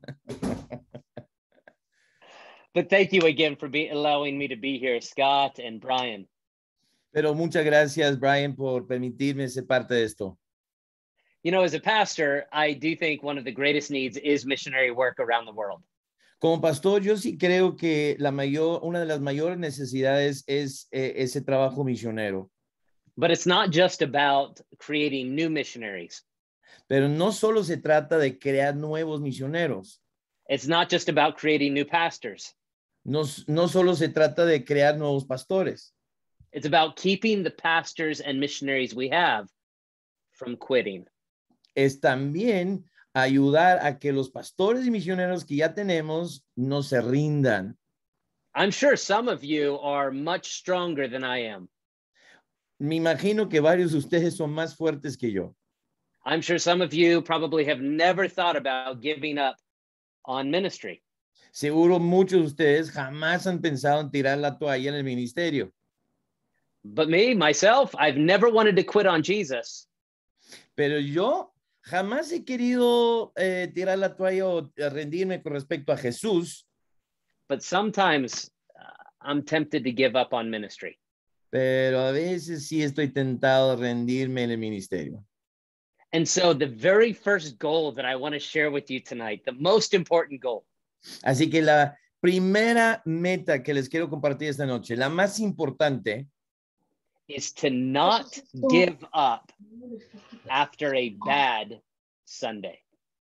But thank you again for allowing me to be here, Scott and Brian. Pero muchas gracias, Brian, por permitirme ser parte de esto. You know, as a pastor, I do think one of the greatest needs is missionary work around the world. Como pastor, yo sí creo que una de las mayores necesidades es ese trabajo misionero. But it's not just about creating new missionaries. Pero no solo se trata de crear nuevos misioneros. It's not just about creating new pastors. No solo se trata de crear nuevos pastores. It's about keeping the pastors and missionaries we have from quitting. Es también ayudar a que los pastores y misioneros que ya tenemos no se rindan. I'm sure some of you are much stronger than I am. Me imagino que varios de ustedes son más fuertes que yo. I'm sure some of you probably have never thought about giving up on ministry. Seguro muchos de ustedes jamás han pensado en tirar la toalla en el ministerio. But me, myself, I've never wanted to quit on Jesus. Pero yo jamás he querido tirar la toalla o rendirme con respecto a Jesús. But sometimes I'm tempted to give up on ministry. Pero a veces sí estoy tentado a rendirme en el ministerio. And so the very first goal that I want to share with you tonight, the most important goal. Así que la primera meta que les quiero compartir esta noche, la más importante, is to not give up after a bad Sunday.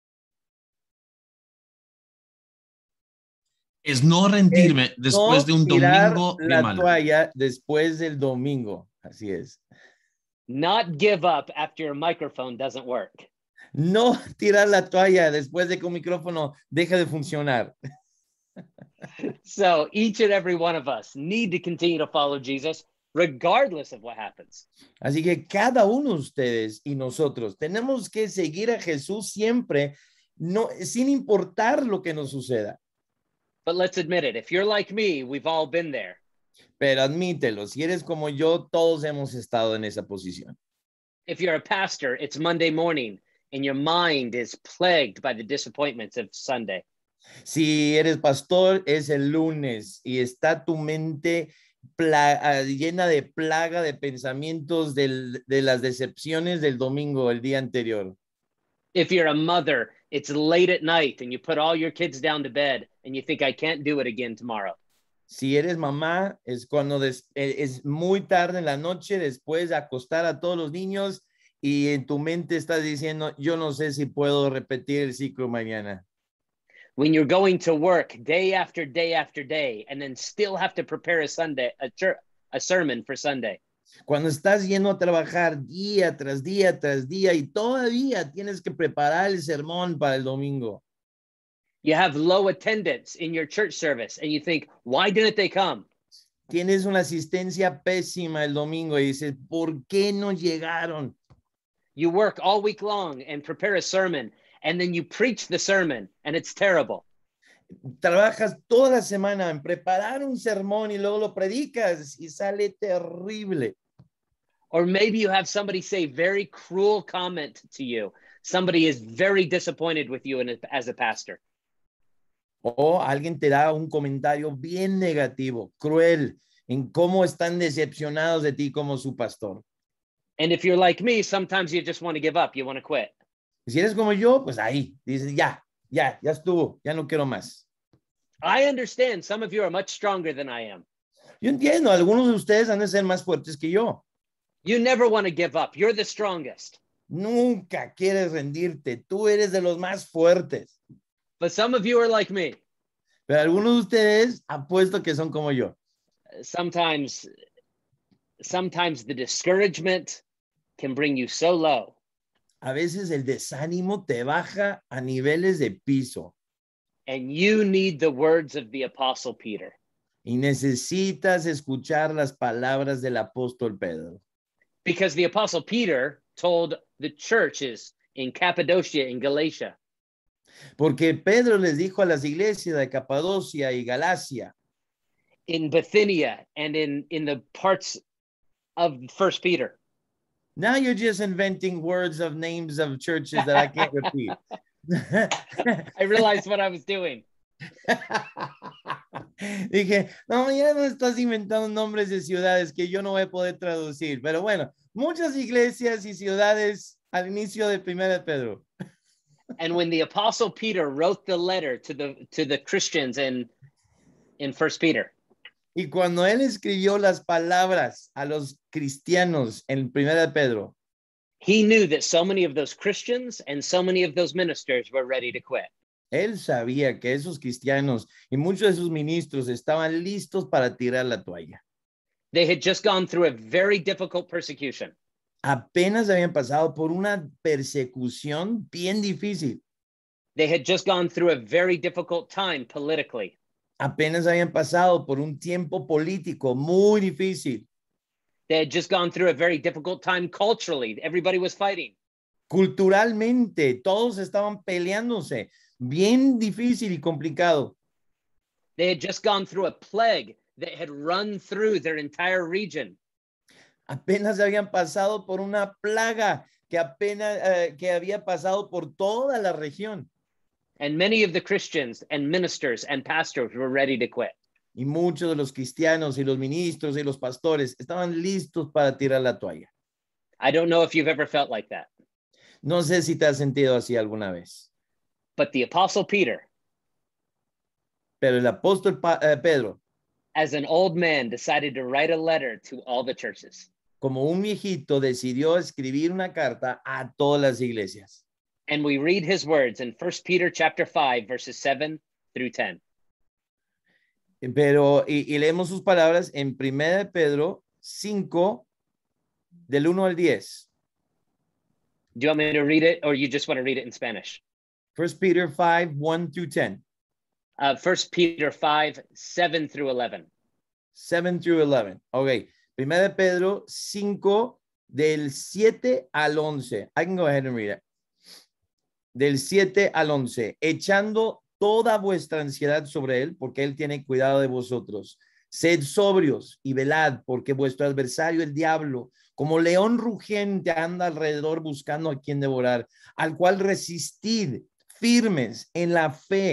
Es no rendirme después de un domingo de la malo. toalla después del domingo. Así es. Not give up after your microphone doesn't work. No tirar la toalla después de que un micrófono deja de funcionar. So each and every one of us need to continue to follow Jesus regardless of what happens. Así que cada uno de ustedes y nosotros tenemos que seguir a Jesús siempre, no, sin importar lo que nos suceda. But let's admit it, if you're like me, we've all been there. Pero admítelo, si eres como yo, todos hemos estado en esa posición. If you're a pastor, it's Monday morning and your mind is plagued by the disappointments of Sunday. Si eres pastor, es el lunes y está tu mente llena de plaga de pensamientos de las decepciones del domingo, el día anterior. If you're a mother, it's late at night and you put all your kids down to bed and you think, I can't do it again tomorrow. Si eres mamá, es cuando es muy tarde en la noche después de acostar a todos los niños y en tu mente estás diciendo, yo no sé si puedo repetir el ciclo mañana. When you're going to work day after day after day and then still have to prepare a sermon for Sunday. Cuando estás yendo a trabajar día tras día tras día y todavía tienes que preparar el sermón para el domingo. You have low attendance in your church service and you think, why didn't they come? Tienes una asistencia pésima el domingo y dices, ¿por qué no llegaron? You work all week long and prepare a sermon and then you preach the sermon and it's terrible. Trabajas toda la semana en preparar un sermón y luego lo predicas y sale terrible. Or maybe you have somebody say very cruel comment to you. Somebody is very disappointed with you as a pastor. O alguien te da un comentario bien negativo, cruel, en cómo están decepcionados de ti como su pastor. And if you're like me, sometimes you just want to give up. You want to quit. Si eres como yo, pues ahí, dices, ya estuvo, ya no quiero más. I understand some of you are much stronger than I am. Yo entiendo, algunos de ustedes han de ser más fuertes que yo. You never want to give up. You're the strongest. Nunca quieres rendirte, tú eres de los más fuertes. But some of you are like me. Pero algunos de ustedes apuesto que son como yo. Sometimes the discouragement can bring you so low. A veces el desánimo te baja a niveles de piso. And you need the words of the Apostle Peter. Y necesitas escuchar las palabras del apóstol Pedro. Because the Apostle Peter told the churches in Cappadocia and Galatia. Porque Pedro les dijo a las iglesias de Capadocia y Galacia. In Bithynia and in the parts of 1 Peter. Now you're just inventing words of names of churches that I can't repeat. I realized what I was doing. Dije, no, ya no estás inventando nombres de ciudades que yo no voy a poder traducir. Pero bueno, muchas iglesias y ciudades al inicio de 1 Pedro. And when the Apostle Peter wrote the letter to the Christians in 1 Peter. Y cuando él escribió las palabras a los cristianos en 1 Pedro, he knew that so many of those Christians and so many of those ministers were ready to quit. Él sabía que esos cristianos y muchos de sus ministros estaban listos para tirar la toalla. They had just gone through a very difficult persecution. Apenas habían pasado por una persecución bien difícil. They had just gone through a very difficult time politically. Apenas habían pasado por un tiempo político muy difícil. They had just gone through a very difficult time culturally. Everybody was fighting. Culturalmente, todos estaban peleándose. Bien difícil y complicado. They had just gone through a plague that had run through their entire region. Apenas habían pasado por una plaga que había pasado por toda la región. And many of the Christians and ministers and pastors were ready to quit. Y muchos de los cristianos y los ministros y los pastores estaban listos para tirar la toalla. I don't know if you've ever felt like that. No sé si te has sentido así alguna vez. But the Apostle Peter, pero el apóstol Pedro, as an old man, decided to write a letter to all the churches. Como un viejito, decidió escribir una carta a todas las iglesias. And we read his words in 1 Peter chapter 5, verses 7 through 10. Pero, y leemos sus palabras en 1 Pedro 5, del 1 al 10. Do you want me to read it, or you just want to read it in Spanish? 1 Peter 5, 1 through 10. 1 Peter 5, 7 through 11. 7 through 11. Okay. 1 Pedro 5, del 7 al 11. I can go ahead and read it. Del 7 al 11. Echando toda vuestra ansiedad sobre él, porque él tiene cuidado de vosotros. Sed sobrios y velad, porque vuestro adversario, el diablo, como león rugiente, anda alrededor buscando a quien devorar, al cual resistid firmes en la fe,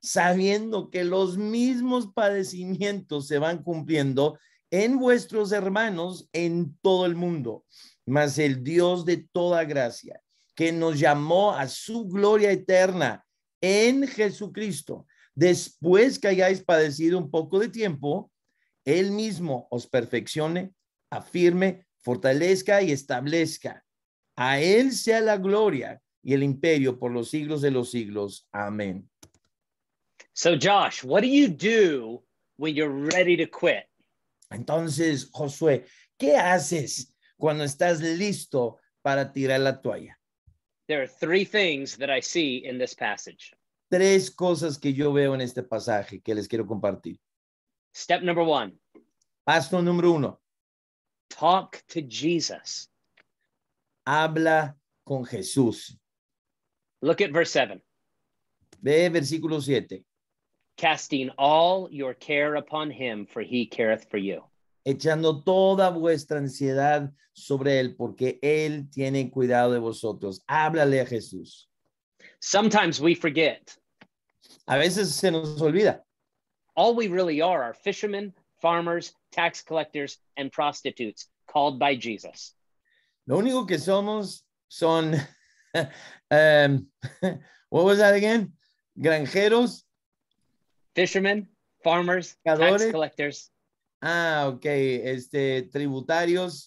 sabiendo que los mismos padecimientos se van cumpliendo en vuestros hermanos en todo el mundo. Mas el Dios de toda gracia, que nos llamó a su gloria eterna en Jesucristo, después que hayáis padecido un poco de tiempo, Él mismo os perfeccione, afirme, fortalezca y establezca. A Él sea la gloria y el imperio por los siglos de los siglos. Amén. So, Josh, what do you do when you're ready to quit? Entonces, Josué, ¿qué haces cuando estás listo para tirar la toalla? There are three things that I see in this passage. Tres cosas que yo veo en este pasaje que les quiero compartir. Step number one, Paso número 1. talk to Jesus. Habla con Jesús. Look at verse 7. Ve versículo 7. Casting all your care upon him, for he careth for you. Echando toda vuestra ansiedad sobre él, porque él tiene cuidado de vosotros. Háblale a Jesús. Sometimes we forget. A veces se nos olvida. All we really are fishermen, farmers, tax collectors, and prostitutes called by Jesus. Lo único que somos son, what was that again? Granjeros. Fishermen, farmers, Pescadores. tax collectors. Ok, tributarios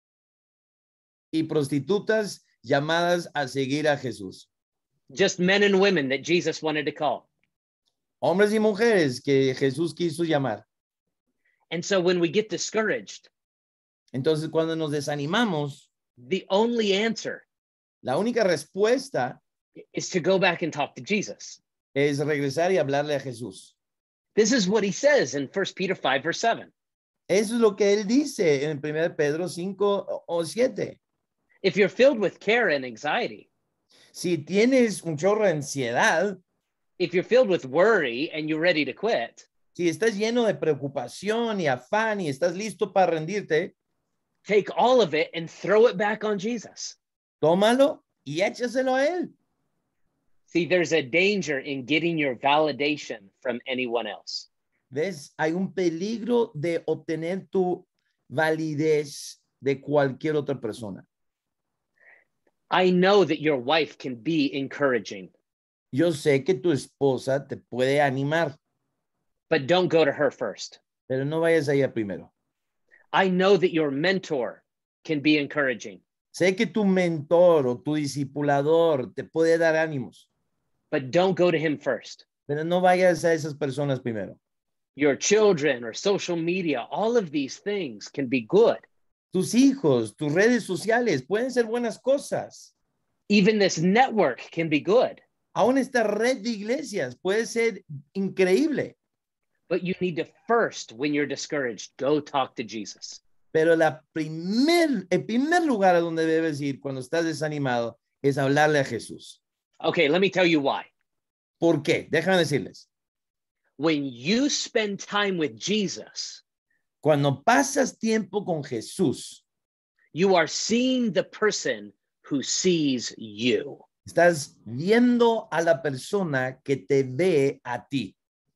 y prostitutas llamadas a seguir a Jesús. Just men and women that Jesus wanted to call. Hombres y mujeres que Jesús quiso llamar. And so when we get discouraged, Entonces, cuando nos desanimamos, the only answer la única respuesta is to go back and talk to Jesus. es regresar y hablarle a Jesús. This is what he says in 1 Peter 5, verse 7. Eso es lo que él dice en 1 Pedro 5 o 7. If you're filled with care and anxiety, Si tienes un chorro de ansiedad, if you're filled with worry and you're ready to quit, si estás lleno de preocupación y afán y estás listo para rendirte, take all of it and throw it back on Jesus. tómalo y échaselo a él. See, there's a danger in getting your validation from anyone else. ¿Ves? Hay un peligro de obtener tu validez de cualquier otra persona. I know that your wife can be encouraging, Yo sé que tu esposa te puede animar, but don't go to her first. pero no vayas a ella primero. I know that your mentor can be encouraging, Sé que tu mentor o tu discipulador te puede dar ánimos, but don't go to him first. pero no vayas a esas personas primero. Your children or social media, all of these things can be good. Tus hijos, tus redes sociales pueden ser buenas cosas. Even this network can be good, Aún esta red de iglesias puede ser increíble, but you need to first, when you're discouraged, go talk to Jesus. pero el primer lugar a donde debes ir cuando estás desanimado es hablarle a Jesús. Okay, let me tell you why. ¿Por qué? Déjame decirles. When you spend time with Jesus, Cuando pasas tiempo con Jesús, you are seeing the person who sees you. estás viendo a la persona que te ve a ti.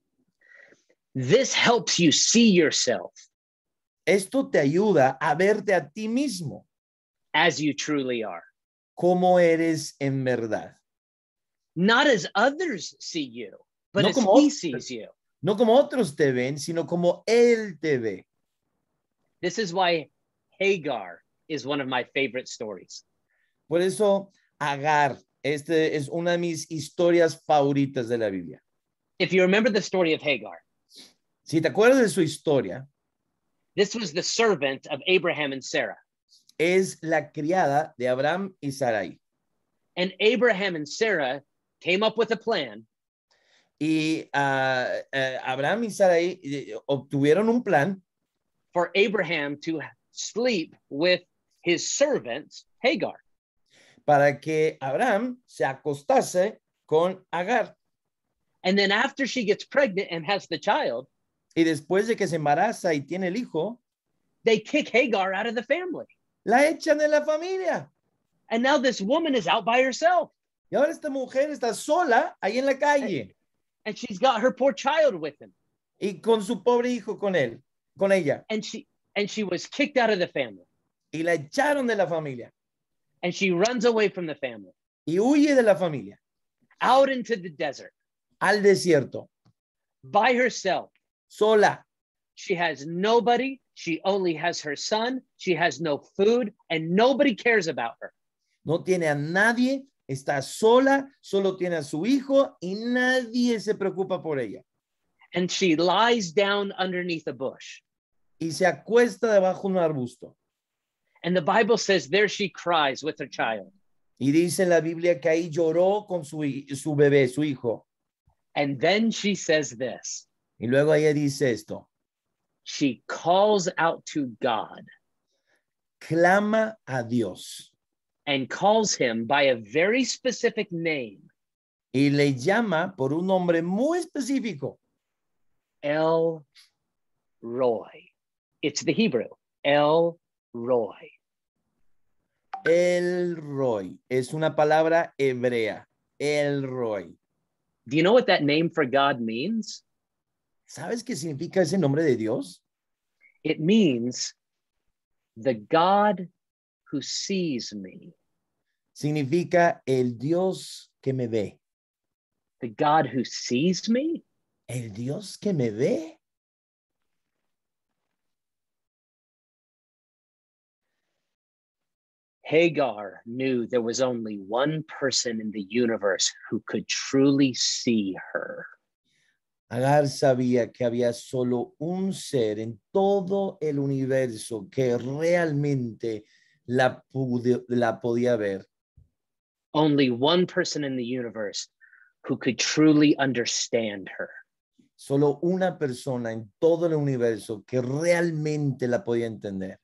This helps you see yourself Esto te ayuda a verte a ti mismo, as you truly are, como eres en verdad. not as others see you, but No as como he otros. sees you. No como otros te ven, sino como Él te ve. This is why Hagar is one of my favorite stories. Por eso, Agar, este es una de mis historias favoritas de la Biblia. If you remember the story of Hagar, Si te acuerdas de su historia, this was the servant of Abraham and Sarah. es la criada de Abraham y Sarai. And Abraham and Sarah came up with a plan Y Abraham y Sarai obtuvieron un plan for Abraham to sleep with his servant, Hagar. para que Abraham se acostase con Agar. And then after she gets pregnant and has the child, Y después de que se embaraza y tiene el hijo, they kick Hagar out of the family. la echan de la familia. And now this woman is out by herself. Y ahora esta mujer está sola ahí en la calle. And she's got her poor child with him. Y con su pobre hijo con él, con ella. And she was kicked out of the family. Y la echaron de la familia. And she runs away from the family. Y huye de la familia. Out into the desert. Al desierto. By herself. Sola. She has nobody. She only has her son. She has no food. And nobody cares about her. No tiene a nadie. Está sola. Solo tiene a su hijo. Y nadie se preocupa por ella. And she lies down underneath a bush. Y se acuesta debajo de un arbusto. And the Bible says there she cries with her child. Y dice en la Biblia que ahí lloró con su bebé, su hijo. And then she says this. Y luego ella dice esto. She calls out to God. Clama a Dios. And calls him by a very specific name. Y le llama por un nombre muy específico. El Roy. It's the Hebrew. El Roy. El Roy. Es una palabra hebrea. El Roy. Do you know what that name for God means? ¿Sabes qué significa ese nombre de Dios? It means the God who sees me. Significa el Dios que me ve. The God who sees me? El Dios que me ve. Hagar knew there was only one person in the universe who could truly see her. Agar sabía que había solo un ser en todo el universo que realmente la podía ver. Only one person in the universe who could truly understand her. Solo una persona en todo el universo que realmente la podía entender.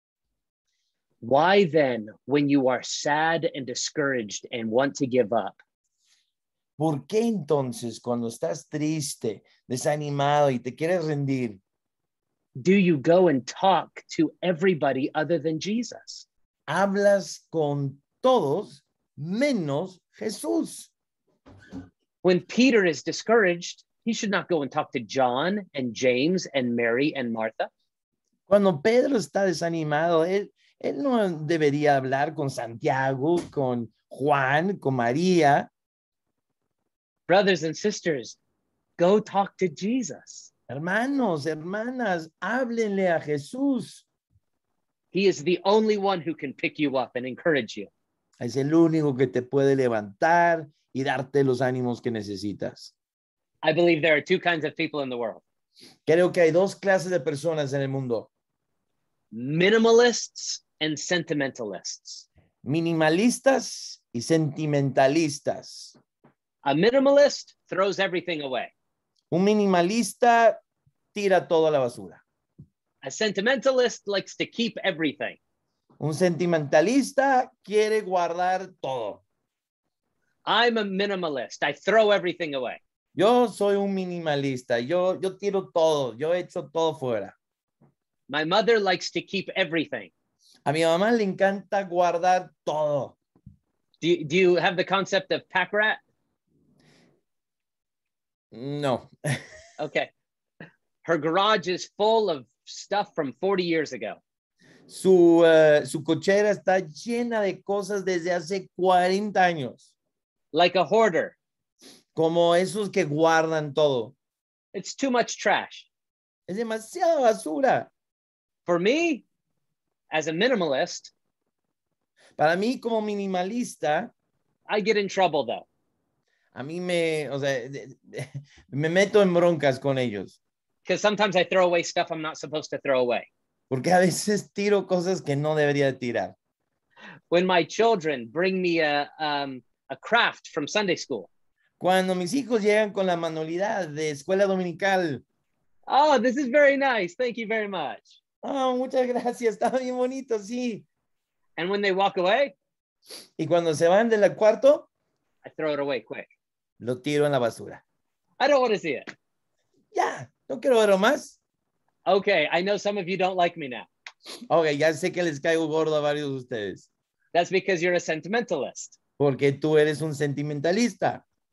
Why then, when you are sad and discouraged and want to give up, ¿Por qué entonces cuando estás triste, desanimado y te quieres rendir, do you go and talk to everybody other than Jesus? hablas con todos menos Jesús? When Peter is discouraged, he should not go and talk to John and James and Mary and Martha. Cuando Pedro está desanimado, él no debería hablar con Santiago, con Juan, con María. Brothers and sisters, go talk to Jesus. Hermanos, hermanas, háblenle a Jesús. He is the only one who can pick you up and encourage you. Es el único que te puede levantar y darte los ánimos que necesitas. I believe there are two kinds of people in the world. Creo que hay dos clases de personas en el mundo. Minimalists and sentimentalists. Minimalistas y sentimentalistas. A minimalist throws everything away. Un minimalista tira todo a la basura. A sentimentalist likes to keep everything. Un sentimentalista quiere guardar todo. I'm a minimalist. I throw everything away. Yo soy un minimalista. Yo tiro todo. Yo echo todo fuera. My mother likes to keep everything. A mi mamá le encanta guardar todo. Do you have the concept of pack rat? No. Okay. Her garage is full of stuff from 40 years ago. Su cochera está llena de cosas desde hace 40 años. Like a hoarder. Como esos que guardan todo. It's too much trash. Es demasiada basura. For me, as a minimalist, para mí como minimalista, I get in trouble though. A mí me meto en broncas con ellos. Because sometimes I throw away stuff I'm not supposed to throw away. Porque a veces tiro cosas que no debería tirar. When my children bring me a craft from Sunday school. Cuando mis hijos llegan con la manualidad de escuela dominical. Oh, this is very nice. Thank you very much. Oh, muchas gracias. Está bien bonito, sí. And when they walk away. Y cuando se van del cuarto. I throw it away quick. Lo tiro en la basura. I don't want to see it. Ya, no quiero verlo más. Okay, I know some of you don't like me now. Okay, ya sé que les caigo gordo a varios de ustedes. That's because you're a sentimentalist. Porque tú eres un sentimentalista.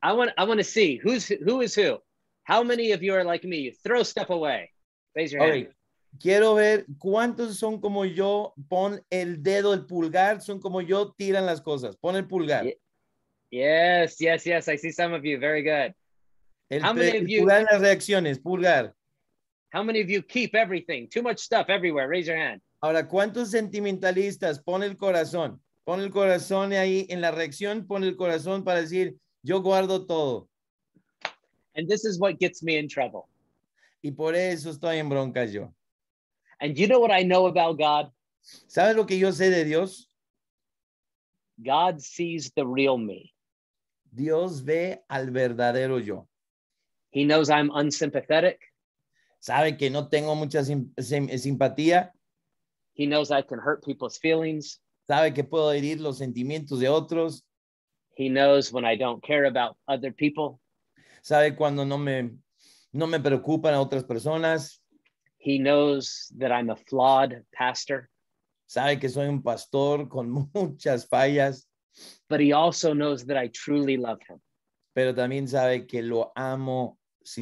I want to see who is who. How many of you are like me? You throw stuff away. Raise your hand. Okay. Quiero ver cuántos son como yo. Pon el dedo, el pulgar, son como yo, tiran las cosas. Pon el pulgar. Yes. I see some of you. Very good. How many of you? Pulgar en las reacciones, pulgar. How many of you keep everything? Too much stuff everywhere. Raise your hand. Ahora, ¿cuántos sentimentalistas? Pon el corazón. Pon el corazón ahí en la reacción. Pon el corazón para decir, yo guardo todo. And this is what gets me in trouble. Y por eso estoy en broncas yo. And you know what I know about God? ¿Sabes lo que yo sé de Dios? God sees the real me. Dios ve al verdadero yo. He knows I'm unsympathetic. Sabe que no tengo mucha simpatía. He knows I can hurt people's feelings. Sabe que puedo herir los sentimientos de otros. He knows when I don't care about other people. Sabe cuando no me preocupan a otras personas. He knows that I'm a flawed pastor. Sabe que soy un pastor con muchas fallas. But he also knows that I truly love him. Pero también sabe que lo amo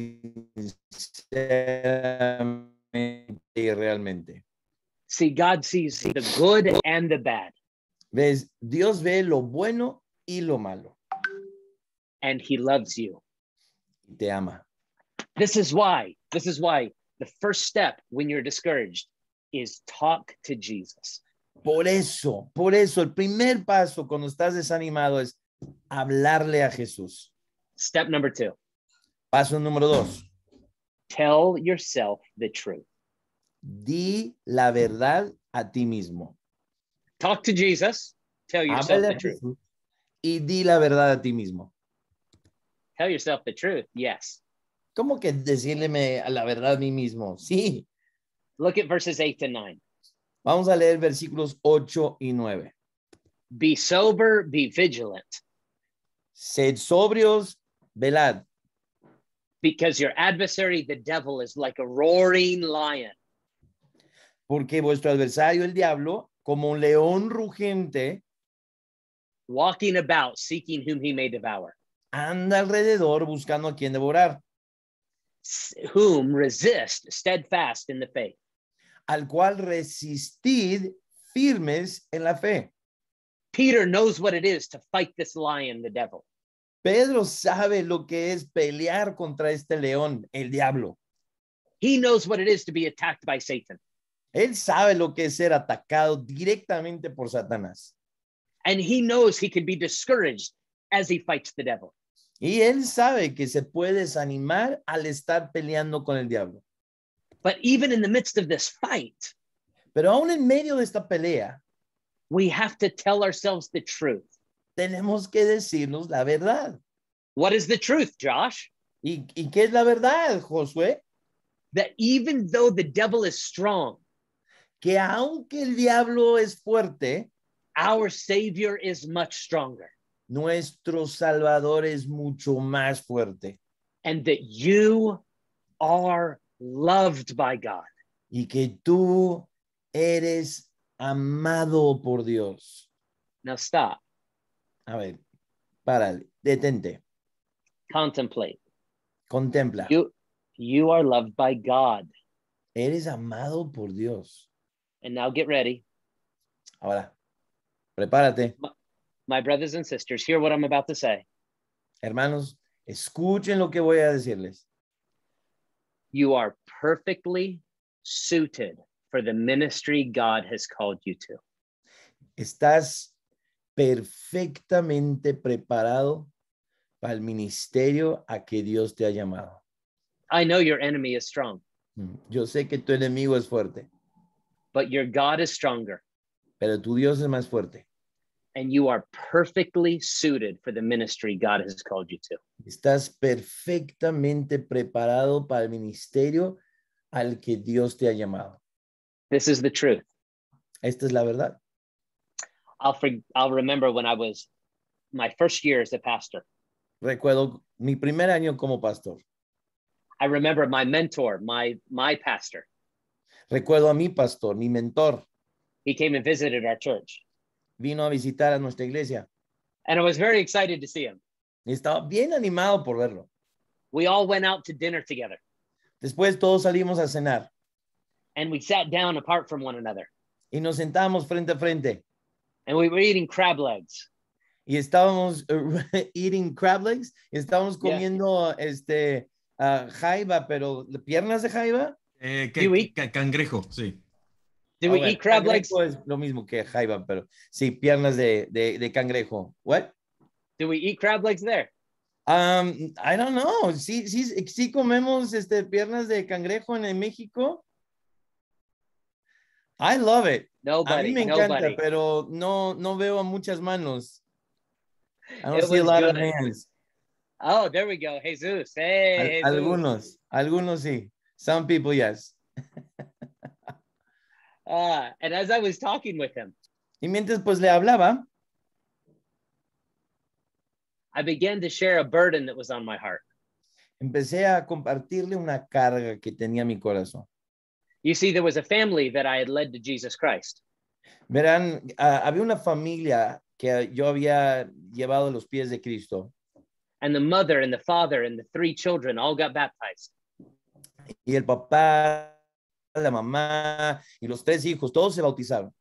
sinceramente y realmente. See, God sees the good and the bad. ¿Ves? Dios ve lo bueno y lo malo. And he loves you. Y te ama. This is why the first step when you're discouraged is talk to Jesus. Por eso, el primer paso cuando estás desanimado es hablarle a Jesús. Step number 2. Paso número 2. Tell yourself the truth. Di la verdad a ti mismo. Talk to Jesus. Tell yourself the truth. Y di la verdad a ti mismo. Tell yourself the truth. Yes. ¿Cómo que decirle la verdad a mí mismo? Sí. Look at verses 8 and 9. Vamos a leer versículos 8 y 9. Be sober, be vigilant. Sed sobrios, velad. Because your adversary, the devil, is like a roaring lion. Porque vuestro adversario, el diablo, como un león rugente, walking about, seeking whom he may devour. Anda alrededor buscando a quien devorar. Whom resist steadfast in the faith. Al cual resistid firmes en la fe. Peter knows what it is to fight this lion, the devil. Pedro sabe lo que es pelear contra este león, el diablo. He knows what it is to be attacked by Satan. Él sabe lo que es ser atacado directamente por Satanás. And he knows he can be discouraged as he fights the devil. Y él sabe que se puede desanimar al estar peleando con el diablo. But even in the midst of this fight, pero aún en medio de esta pelea, we have to tell ourselves the truth. Tenemos que decirnos la verdad. What is the truth, Josh? ¿Y qué es la verdad, Josué? That even though the devil is strong, que aunque el diablo es fuerte, our Savior is much stronger. Nuestro Salvador es mucho más fuerte. And that you are loved by God. Y que tú eres amado por Dios. Now stop. A ver, párale, detente. Contemplate. Contempla. You are loved by God. Eres amado por Dios. And now get ready. Ahora, prepárate. My brothers and sisters, hear what I'm about to say. Hermanos, escuchen lo que voy a decirles. You are perfectly suited for the ministry God has called you to. Estás perfectamente preparado para el ministerio a que Dios te ha llamado. I know your enemy is strong. Yo sé que tu enemigo es fuerte. But your God is stronger. Pero tu Dios es más fuerte. And you are perfectly suited for the ministry God has called you to. Estás perfectamente preparado para el ministerio al que Dios te ha llamado. This is the truth. Esta es la verdad. I'll remember when I was my first year as a pastor. Recuerdo mi primer año como pastor. I remember my mentor, my pastor. Recuerdo a mi pastor, mi mentor. He came and visited our church. Vino a visitar a nuestra iglesia. And I was very excited to see him. Y estaba bien animado por verlo. We all went out to dinner together. Después todos salimos a cenar And we sat down apart from one another. y nos sentamos frente a frente And we were eating crab legs. y estábamos eating crab legs y estábamos Yeah. comiendo jaiba, pero piernas de jaiba. Cangrejo, sí. Did we Bueno, eat crab legs? cangrejo es lo mismo que jaiba, pero sí, piernas de cangrejo. What? Did we eat crab legs there? I don't know. Sí comemos piernas de cangrejo en México. I love it. A mí me encanta, pero no veo a muchas manos. I don't see a lot of hands. Oh, there we go. Jesus. Hey, Jesus. Algunos sí. Some people, yes. And as I was talking with him, Y mientras pues le hablaba, I began to share a burden that was on my heart. empecé a compartirle una carga que tenía mi corazón. You see, there was a family that I had led to Jesus Christ. Verán, había una familia que yo había llevado a los pies de Cristo. And the mother and the father and the 3 children all got baptized. Y el papá, la mamá y los 3 hijos, todos se bautizaron.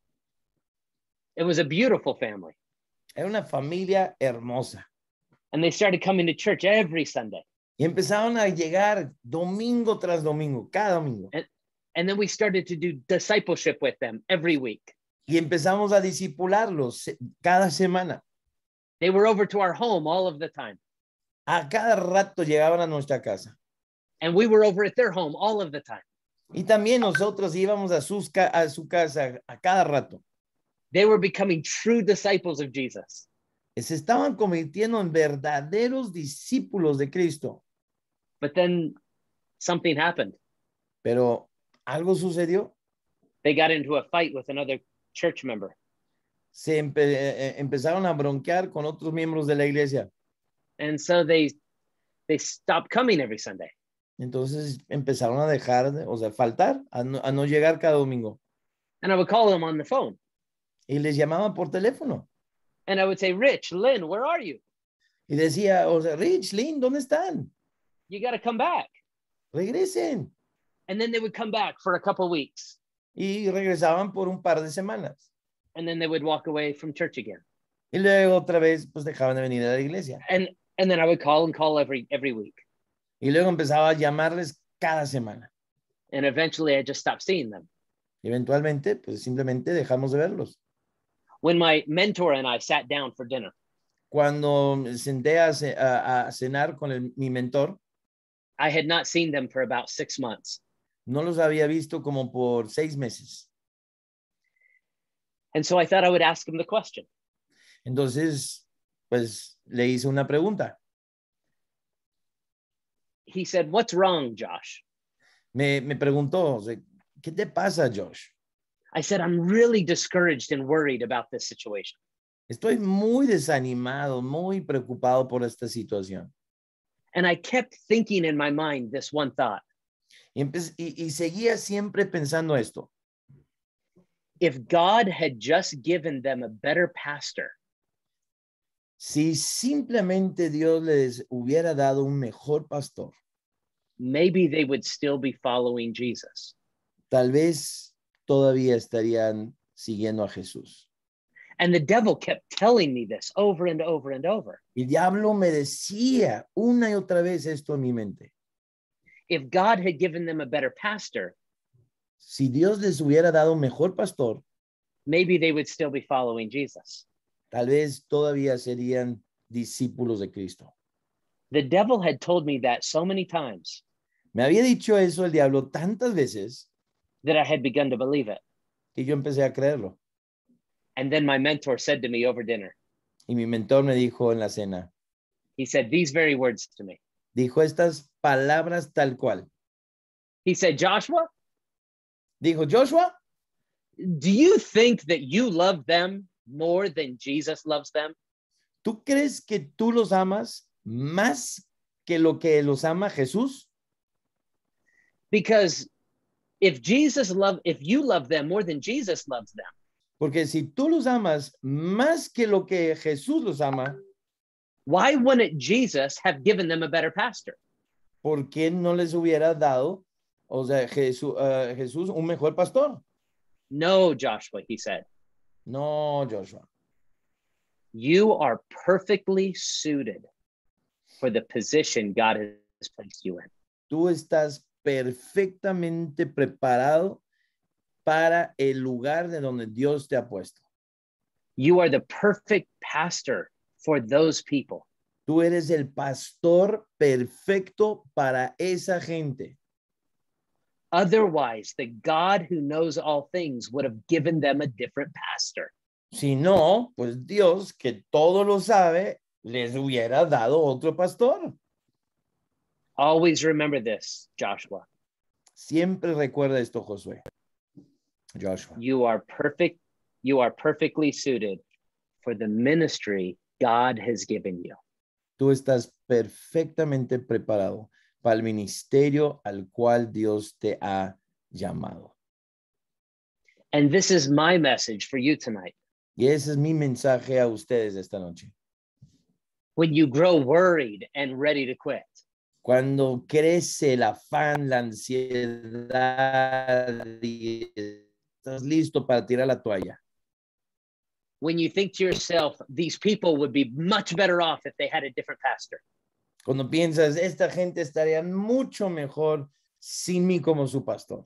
It was a beautiful family. Era una familia hermosa. And they started coming to church every Sunday. Y empezaron a llegar domingo tras domingo, cada domingo. And then we started to do discipleship with them every week. Y empezamos a discipularlos cada semana. They were over to our home all of the time. A cada rato llegaban a nuestra casa. And we were over at their home all of the time. Y también nosotros íbamos a su casa a cada rato. They were becoming true disciples of Jesus. Se estaban convirtiendo en verdaderos discípulos de Cristo. But then something happened. Pero algo sucedió. They got into a fight with another church member. Se empezaron a bronquear con otros miembros de la iglesia. And so they stopped coming every Sunday. Entonces empezaron a dejar, faltar, a no llegar cada domingo. And I would call them on the phone. Y les llamaba por teléfono. And I would say, Rich, Lynn, where are you? Y decía, Rich, Lynn, ¿dónde están? You got to come back. Regresen. And then they would come back for a couple of weeks. Y regresaban por un par de semanas. And then they would walk away from church again. Y luego otra vez, pues dejaban de venir a la iglesia. And then I would call every week. Y luego empezaba a llamarles cada semana. And eventually I just stopped seeing them. Y eventualmente, pues simplemente dejamos de verlos. When my mentor and I sat down for dinner, Cuando me senté a cenar con mi mentor, I had not seen them for about 6 months. no los había visto como por 6 meses. And so I thought I would ask him the question. Entonces, pues le hice una pregunta. He said, "What's wrong, Josh?" Me preguntó, ¿qué te pasa, Josh? I said, "I'm really discouraged and worried about this situation." Estoy muy desanimado, muy preocupado por esta situación. And I kept thinking in my mind this one thought. Y seguía siempre pensando esto. If God had just given them a better pastor, si simplemente Dios les hubiera dado un mejor pastor, maybe they would still be following Jesus. Tal vez todavía estarían siguiendo a Jesús. And the devil kept telling me this over and over and over. El diablo me decía una y otra vez esto en mi mente. If God had given them a better pastor, si Dios les hubiera dado un mejor pastor, maybe they would still be following Jesus. Tal vez todavía serían discípulos de Cristo. The devil had told me that so many times. Me había dicho eso el diablo tantas veces that I had begun to believe it. Que yo empecé a creerlo. And then my mentor said to me over dinner. Y mi mentor me dijo en la cena. He said these very words to me. Dijo estas palabras tal cual. He said, Joshua. Dijo, Joshua. Do you think that you love them more than Jesus loves them? ¿Tú crees que tú los amas más que lo que los ama Jesús? Because if you love them more than Jesus loves them. Porque si tú los amas más que lo que Jesús los ama, Why wouldn't Jesus have given them a better pastor? ¿Por qué no les hubiera dado, o sea, Jesús un mejor pastor? No, Joshua, he said. No, Joshua. You are perfectly suited for the position God has placed you in. Tú estás perfectamente preparado para el lugar de donde Dios te ha puesto. You are the perfect pastor for those people. Tú eres el pastor perfecto para esa gente. Otherwise, the God who knows all things would have given them a different pastor. Si no, pues Dios, que todo lo sabe, les hubiera dado otro pastor. Always remember this, Joshua. Siempre recuerda esto, Josué. Joshua. You are perfect. You are perfectly suited for the ministry God has given you. Tú estás perfectamente preparado para el ministerio al cual Dios te ha llamado. And this is my message for you tonight. Y ese es mi mensaje a ustedes esta noche. When you grow worried and ready to quit, Cuando crece el afán, la ansiedad y estás listo para tirar la toalla. when you think to yourself, these people would be much better off if they had a different pastor. Cuando piensas, esta gente estaría mucho mejor sin mí como su pastor.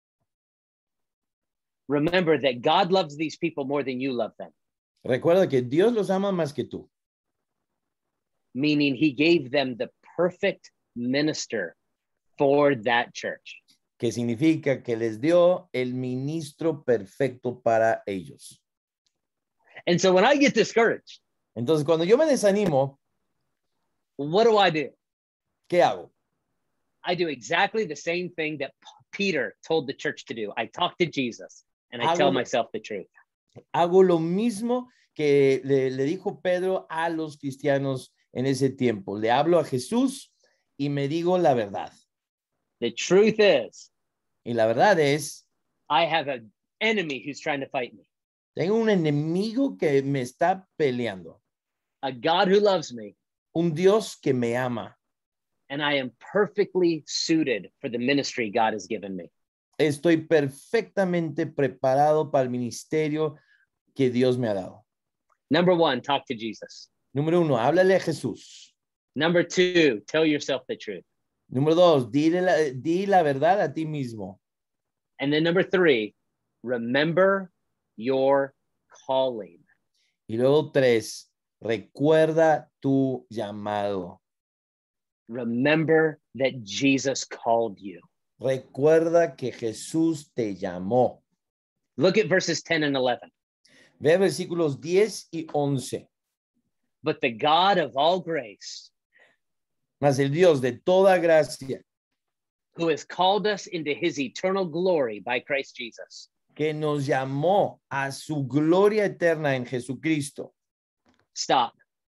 Remember that God loves these people more than you love them. Recuerda que Dios los ama más que tú. Meaning he gave them the perfect minister for that church. Que significa que les dio el ministro perfecto para ellos. And so when I get discouraged, entonces cuando yo me desanimo, what do? ¿Qué hago? I do exactly the same thing that Peter told the church to do. I talk to Jesus and I tell myself the truth. Hago lo mismo que le dijo Pedro a los cristianos en ese tiempo. Le hablo a Jesús y me digo la verdad. The truth is, y la verdad es, I have an enemy who's trying to fight me. Tengo un enemigo que me está peleando. A God who loves me. Un Dios que me ama. And I am perfectly suited for the ministry God has given me. Estoy perfectamente preparado para el ministerio que Dios me ha dado. Number one, talk to Jesus. Número uno, háblale a Jesús. Number two, tell yourself the truth. Número dos, di la verdad a ti mismo. And then number three, remember your calling. Y luego tres, recuerda tu llamado. Remember that Jesus called you. Recuerda que Jesús te llamó. Look at verses 10 and 11. Ve versículos 10 y 11. But the God of all grace, mas el Dios de toda gracia, who has called us into his eternal glory by Christ Jesus, que nos llamó a su gloria eterna en Jesucristo. Stop.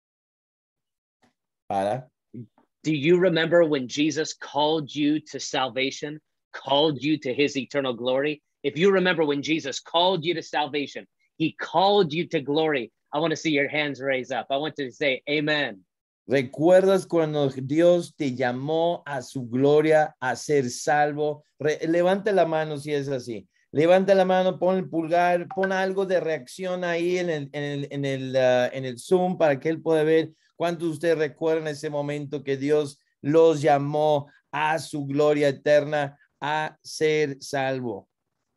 Para. Do you remember when Jesus called you to salvation, called you to his eternal glory? If you remember when Jesus called you to salvation, he called you to glory. I want to see your hands raised up. I want to say amen. ¿Recuerdas cuando Dios te llamó a su gloria a ser salvo? Levanta la mano si es así. Levanta la mano, pon el pulgar, pon algo de reacción ahí en el Zoom para que él pueda ver cuántos de ustedes recuerdan ese momento que Dios los llamó a su gloria eterna a ser salvo.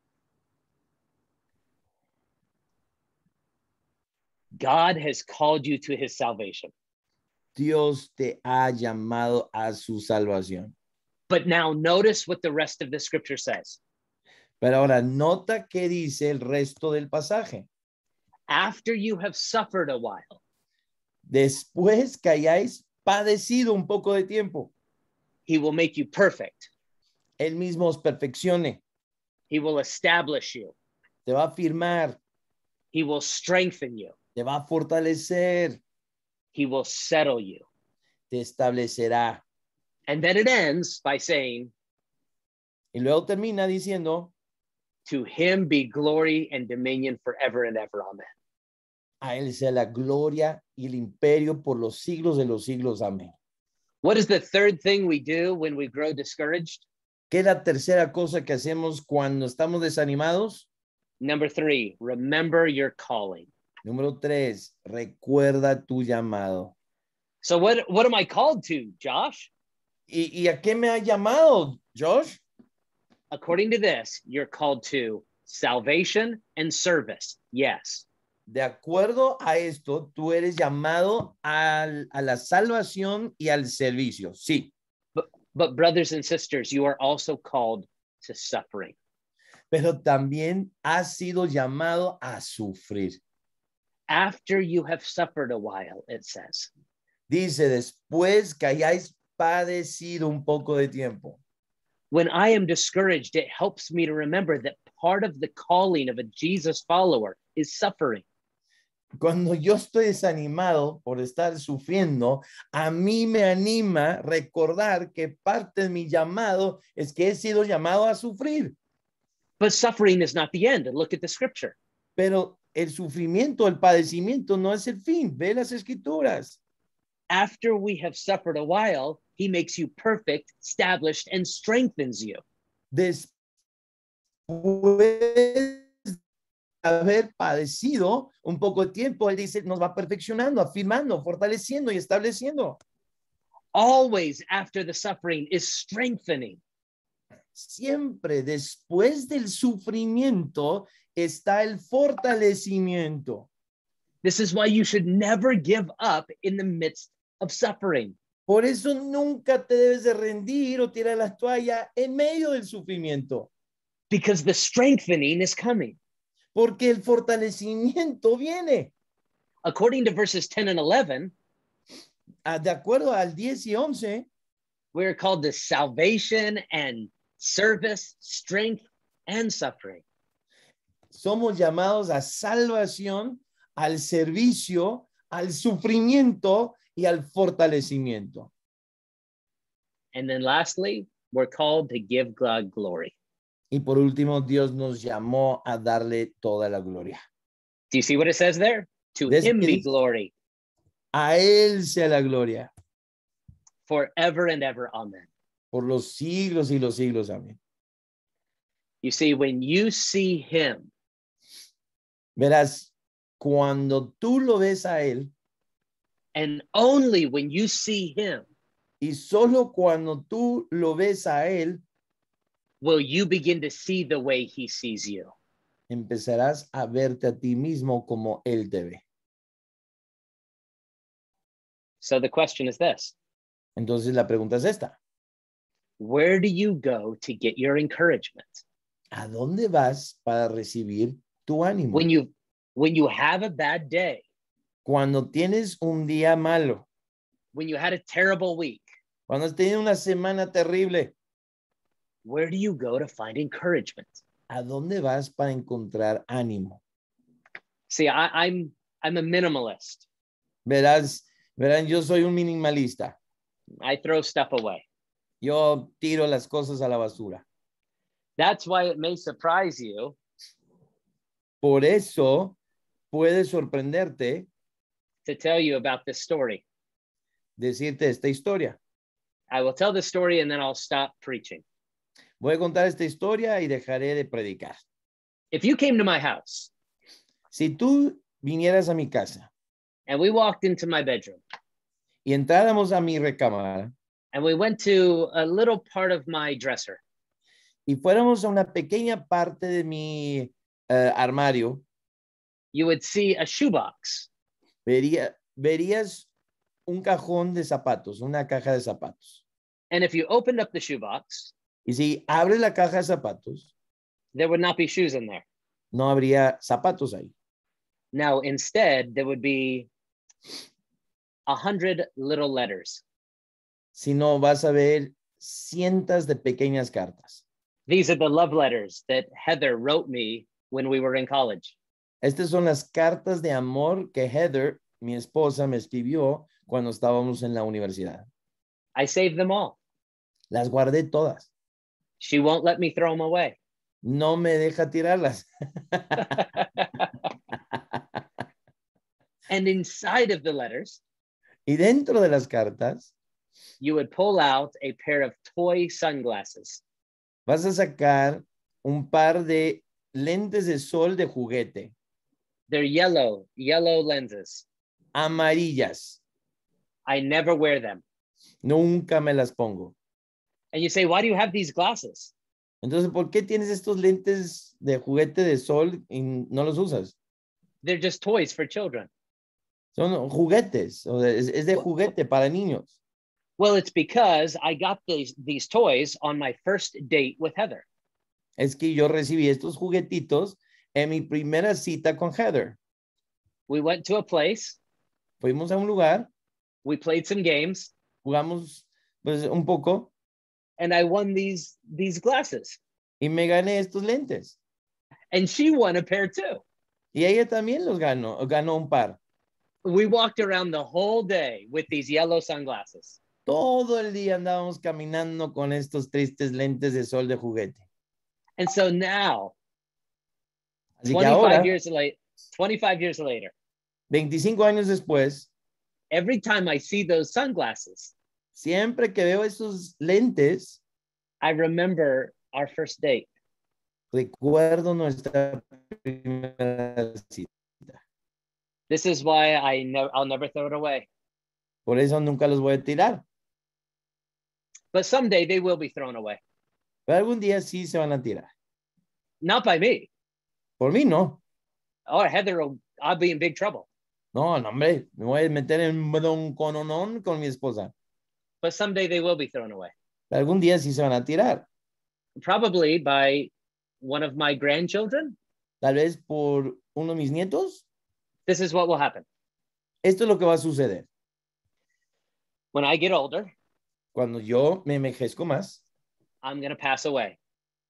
God has called you to his salvation. Dios te ha llamado a su salvación. But now notice what the rest of the scripture says. Pero ahora nota qué dice el resto del pasaje. After you have suffered a while. Después que hayáis padecido un poco de tiempo. He will make you perfect. Él mismo os perfeccione. He will establish you. Te va a firmar. He will strengthen you. Te va a fortalecer. He will settle you. Te establecerá. And then it ends by saying, y luego termina diciendo, to him be glory and dominion forever and ever. Amen. A él sea la gloria y el imperio por los siglos de los siglos. Amén. What is the third thing we do when we grow discouraged? ¿Qué es la tercera cosa que hacemos cuando estamos desanimados? Number 3, remember your calling. Número 3, recuerda tu llamado. So what am I called to, Josh? ¿Y a qué me ha llamado, Josh? According to this, you're called to salvation and service. Yes. De acuerdo a esto, tú eres llamado a la salvación y al servicio. Sí. But brothers and sisters, you are also called to suffering. Pero también has sido llamado a sufrir. After you have suffered a while, it says. Dice, después que hayáis padecido un poco de tiempo. When I am discouraged, it helps me to remember that part of the calling of a Jesus follower is suffering. Cuando yo estoy desanimado por estar sufriendo, a mí me anima recordar que parte de mi llamado es que he sido llamado a sufrir. But suffering is not the end. Look at the scripture. Pero el sufrimiento, el padecimiento no es el fin. Ve las escrituras. After we have suffered a while, he makes you perfect, established, and strengthens you. Después haber padecido un poco de tiempo, él dice, nos va perfeccionando, afirmando, fortaleciendo y estableciendo. Always after the suffering is strengthening. Siempre después del sufrimiento está el fortalecimiento. This is why you should never give up in the midst of suffering. Por eso nunca te debes de rendir o tirar la toalla en medio del sufrimiento. Because the strengthening is coming. Porque el fortalecimiento viene. According to verses 10 and 11, de acuerdo al 10 y 11, we're called to salvation and service, strength, and suffering. Somos llamados a salvación, al servicio, al sufrimiento y al fortalecimiento. And then lastly, we're called to give God glory. Y por último, Dios nos llamó a darle toda la gloria. Do you see what it says there? To him be glory. A él sea la gloria. Forever and ever. Amen. Por los siglos y los siglos. Amén. You see, when you see him, verás, cuando tú lo ves a él, and only when you see him, y solo cuando tú lo ves a él, will you begin to see the way he sees you. Empezarás a verte a ti mismo como él te ve. So the question is this. Entonces la pregunta es esta. Where do you go to get your encouragement? ¿A dónde vas para recibir tu ánimo? When you have a bad day. Cuando tienes un día malo. When you had a terrible week. Cuando has tenido una semana terrible. Where do you go to find encouragement? ¿A dónde vas para encontrar ánimo? See, I'm a minimalist. Verán, yo soy un minimalista. I throw stuff away. Yo tiro las cosas a la basura. That's why it may surprise you. Por eso puede sorprenderte to tell you about this story. Decirte esta historia. I will tell the story and then I'll stop preaching. Voy a contar esta historia y dejaré de predicar. If you came to my house, si tú vinieras a mi casa, and we walked into my bedroom, y entráramos a mi recámara, and we went to a little part of my dresser, y fuéramos a una pequeña parte de mi armario, you would see a shoebox. Verías un cajón de zapatos, una caja de zapatos. And if you opened up the shoebox, y si abres la caja de zapatos, there would not be shoes in there. No habría zapatos ahí. Now, instead, there would be 100 little letters. Sino vas a ver cientos de pequeñas cartas. These are the love letters that Heather wrote me when we were in college. Estas son las cartas de amor que Heather, mi esposa, me escribió cuando estábamos en la universidad. I saved them all. Las guardé todas. She won't let me throw them away. No me deja tirarlas. And inside of the letters, Y dentro de las cartas you would pull out a pair of toy sunglasses. vas a sacar un par de lentes de sol de juguete, They're yellow lenses. amarillas. I never wear them. Nunca me las pongo. And you say, why do you have these glasses? Entonces, ¿por qué tienes estos lentes de juguete de sol y no los usas? They're just toys for children. Son juguetes, es de juguete para niños. Well, it's because I got these toys on my first date with Heather. Es que yo recibí estos juguetitos en mi primera cita con Heather. We went to a place, Fuimos a un lugar, we played some games, jugamos pues un poco and I won these glasses. y me gané estos lentes. And she won a pair too. Y ella también los ganó un par. We walked around the whole day with these yellow sunglasses. Todo el día andábamos caminando con estos tristes lentes de sol de juguete. And so now, Así que ahora, 25 years later, 25 años después, every time I see those sunglasses, siempre que veo esos lentes, I remember our first date. recuerdo nuestra primera cita. This is why I'll never throw it away. Por eso nunca los voy a tirar. But someday they will be thrown away. Pero algún día sí se van a tirar. Not by me. Por mí no. Oh, Heather, I'll be in big trouble. No, hombre, me voy a meter en un broncononón con mi esposa. But someday they will be thrown away. Pero algún día sí se van a tirar. Probably by one of my grandchildren. Tal vez por uno de mis nietos. This is what will happen. Esto es lo que va a suceder. When I get older, Cuando yo me envejezco más, I'm going to pass away.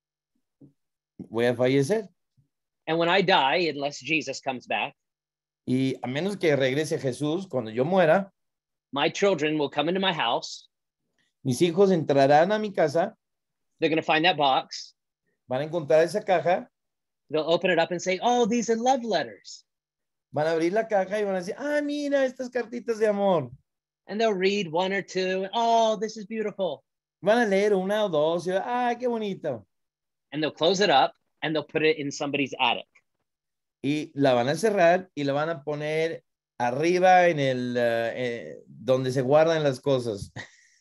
voy a fallecer. And when I die, unless Jesus comes back, Y a menos que regrese Jesús, cuando yo muera, my children will come into my house. mis hijos entrarán a mi casa, They're going to find that box. van a encontrar esa caja, They'll open it up and say, oh, these are love letters. van a abrir la caja y van a decir, ah, mira, estas cartitas de amor. And they'll read one or two. Oh, this is beautiful. Van a leer una o dos y, ah, qué bonito. And they'll close it up and they'll put it in somebody's attic. Y la van a cerrar y la van a poner arriba en el donde se guardan las cosas.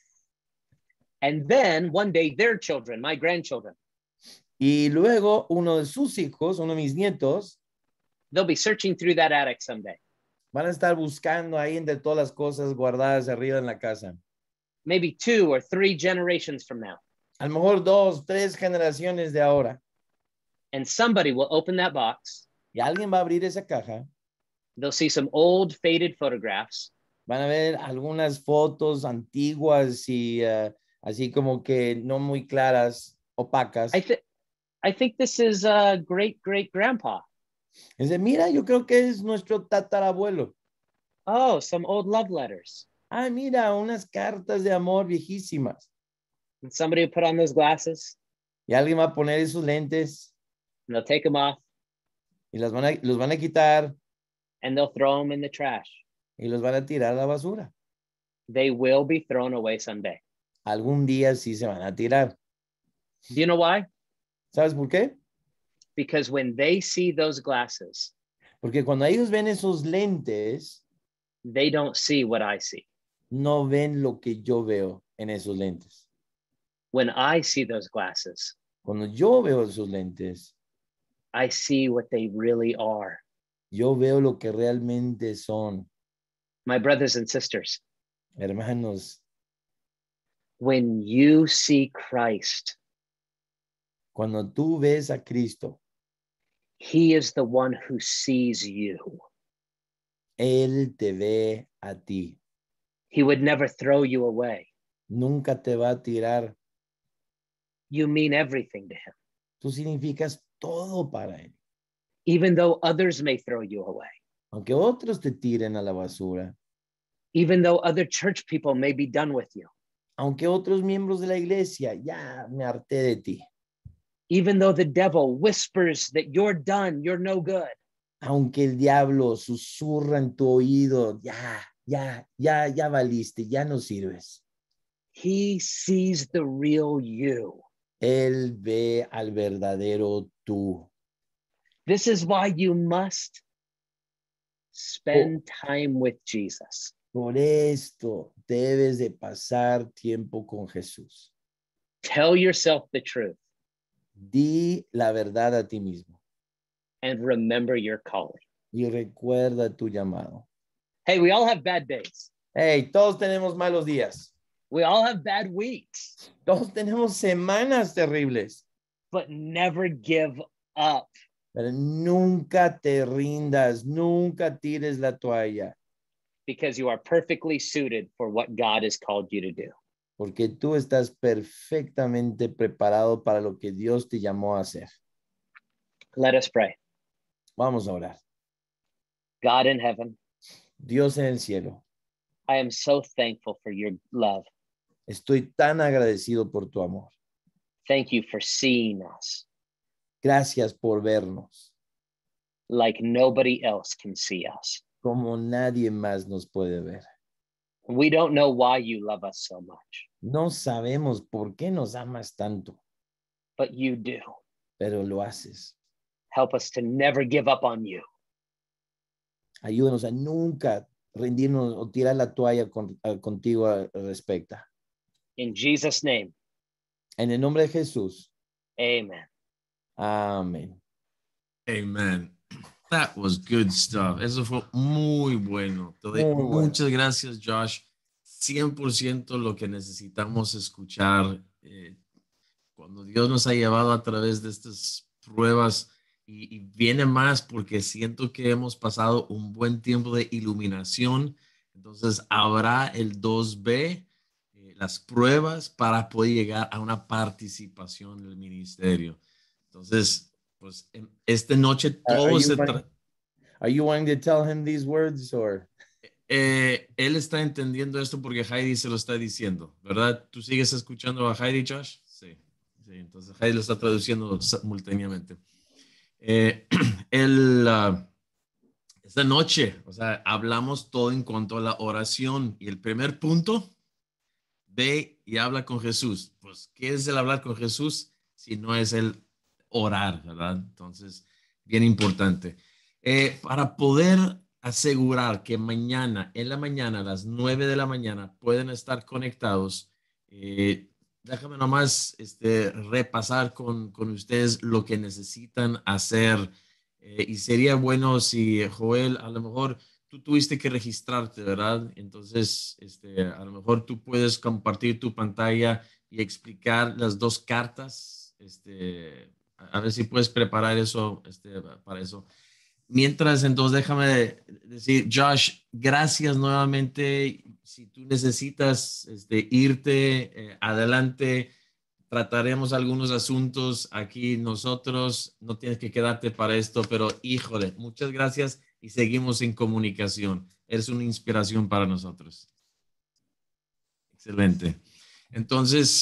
And then one day their children, my grandchildren, Y luego uno de sus hijos, uno de mis nietos, they'll be searching through that attic someday. van a estar buscando ahí entre todas las cosas guardadas arriba en la casa. Maybe 2 or 3 generations from now. A lo mejor 2, 3 generaciones de ahora. And somebody will open that box. Y alguien va a abrir esa caja. They'll see some old faded photographs. Van a ver algunas fotos antiguas y así como que no muy claras, opacas. I think this is great grandpa. Dice, mira, yo creo que es nuestro tatarabuelo. Oh, some old love letters. Ah, mira, unas cartas de amor viejísimas. And somebody will put on those glasses. Y alguien va a poner esos lentes And they'll take them off. y los van a quitar And they'll throw them in the trash. y los van a tirar a la basura. They will be thrown away someday. Algún día sí se van a tirar. Do you know why? ¿Sabes por qué? Because when they see those glasses, Porque cuando ellos ven esos lentes, they don't see what I see. no ven lo que yo veo en esos lentes. When I see those glasses, Cuando yo veo esos lentes, I see what they really are. yo veo lo que realmente son. My brothers and sisters, Hermanos, when you see Christ, cuando tú ves a Cristo, He is the one who sees you. Él te ve a ti. He would never throw you away. Nunca te va a tirar. You mean everything to Him. Tú significas todo para Él. Even though others may throw you away. Aunque otros te tiren a la basura. Even though other church people may be done with you. Aunque otros miembros de la iglesia, ya me harté de ti. Even though the devil whispers that you're done, you're no good. Aunque el diablo susurra en tu oído, ya valiste, ya no sirves. He sees the real you. Él ve al verdadero tú. This is why you must spend time with Jesus. Por esto debes de pasar tiempo con Jesús. Tell yourself the truth Di la verdad a ti mismo and remember your calling. y recuerda tu llamado. Hey, we all have bad days. Hey, todos tenemos malos días. We all have bad weeks, Todos tenemos semanas terribles. but never give up. Pero nunca te rindas, nunca tires la toalla, Because you are perfectly suited for what God has called you to do. porque tú estás perfectamente preparado para lo que Dios te llamó a hacer. Let us pray. Vamos a orar. God in heaven, Dios en el cielo, I am so thankful for your love. estoy tan agradecido por tu amor. Thank you for seeing us Gracias por vernos like nobody else can see us. como nadie más nos puede ver. We don't know why you love us so much, No sabemos por qué nos amas tanto, but you do. pero lo haces. Help us to never give up on you. Ayúdanos a nunca rendirnos o tirar la toalla contigo al respecto. In Jesus' name, En el nombre de Jesús. amen. Amén. Amen. That was good stuff. Eso fue muy bueno. Te doy Muy bueno. muchas gracias, Josh. 100% lo que necesitamos escuchar cuando Dios nos ha llevado a través de estas pruebas y viene más porque siento que hemos pasado un buen tiempo de iluminación. Entonces habrá el 2B, las pruebas para poder llegar a una participación del ministerio. Entonces, pues esta noche todo se trata. Are you wanting to tell him these words or? Él está entendiendo esto porque Heidi se lo está diciendo, ¿verdad? ¿Tú sigues escuchando a Heidi, Josh? Sí, entonces Heidi lo está traduciendo simultáneamente. Esta noche, o sea, hablamos todo en cuanto a la oración y el primer punto, ve y habla con Jesús. Pues, ¿qué es el hablar con Jesús si no es el orar, verdad? Entonces, bien importante. Para poder asegurar que mañana, en la mañana, a las 9 de la mañana, pueden estar conectados, déjame nomás repasar con ustedes lo que necesitan hacer. Y sería bueno si, Joel, a lo mejor tú tuviste que registrarte, ¿verdad? Entonces, a lo mejor tú puedes compartir tu pantalla y explicar las dos cartas. A ver si puedes preparar eso para eso. Mientras, entonces, déjame decir, Josh, gracias nuevamente. Si tú necesitas irte adelante, trataremos algunos asuntos aquí nosotros. No tienes que quedarte para esto, pero híjole, muchas gracias y seguimos en comunicación. Eres una inspiración para nosotros. Excelente. Entonces,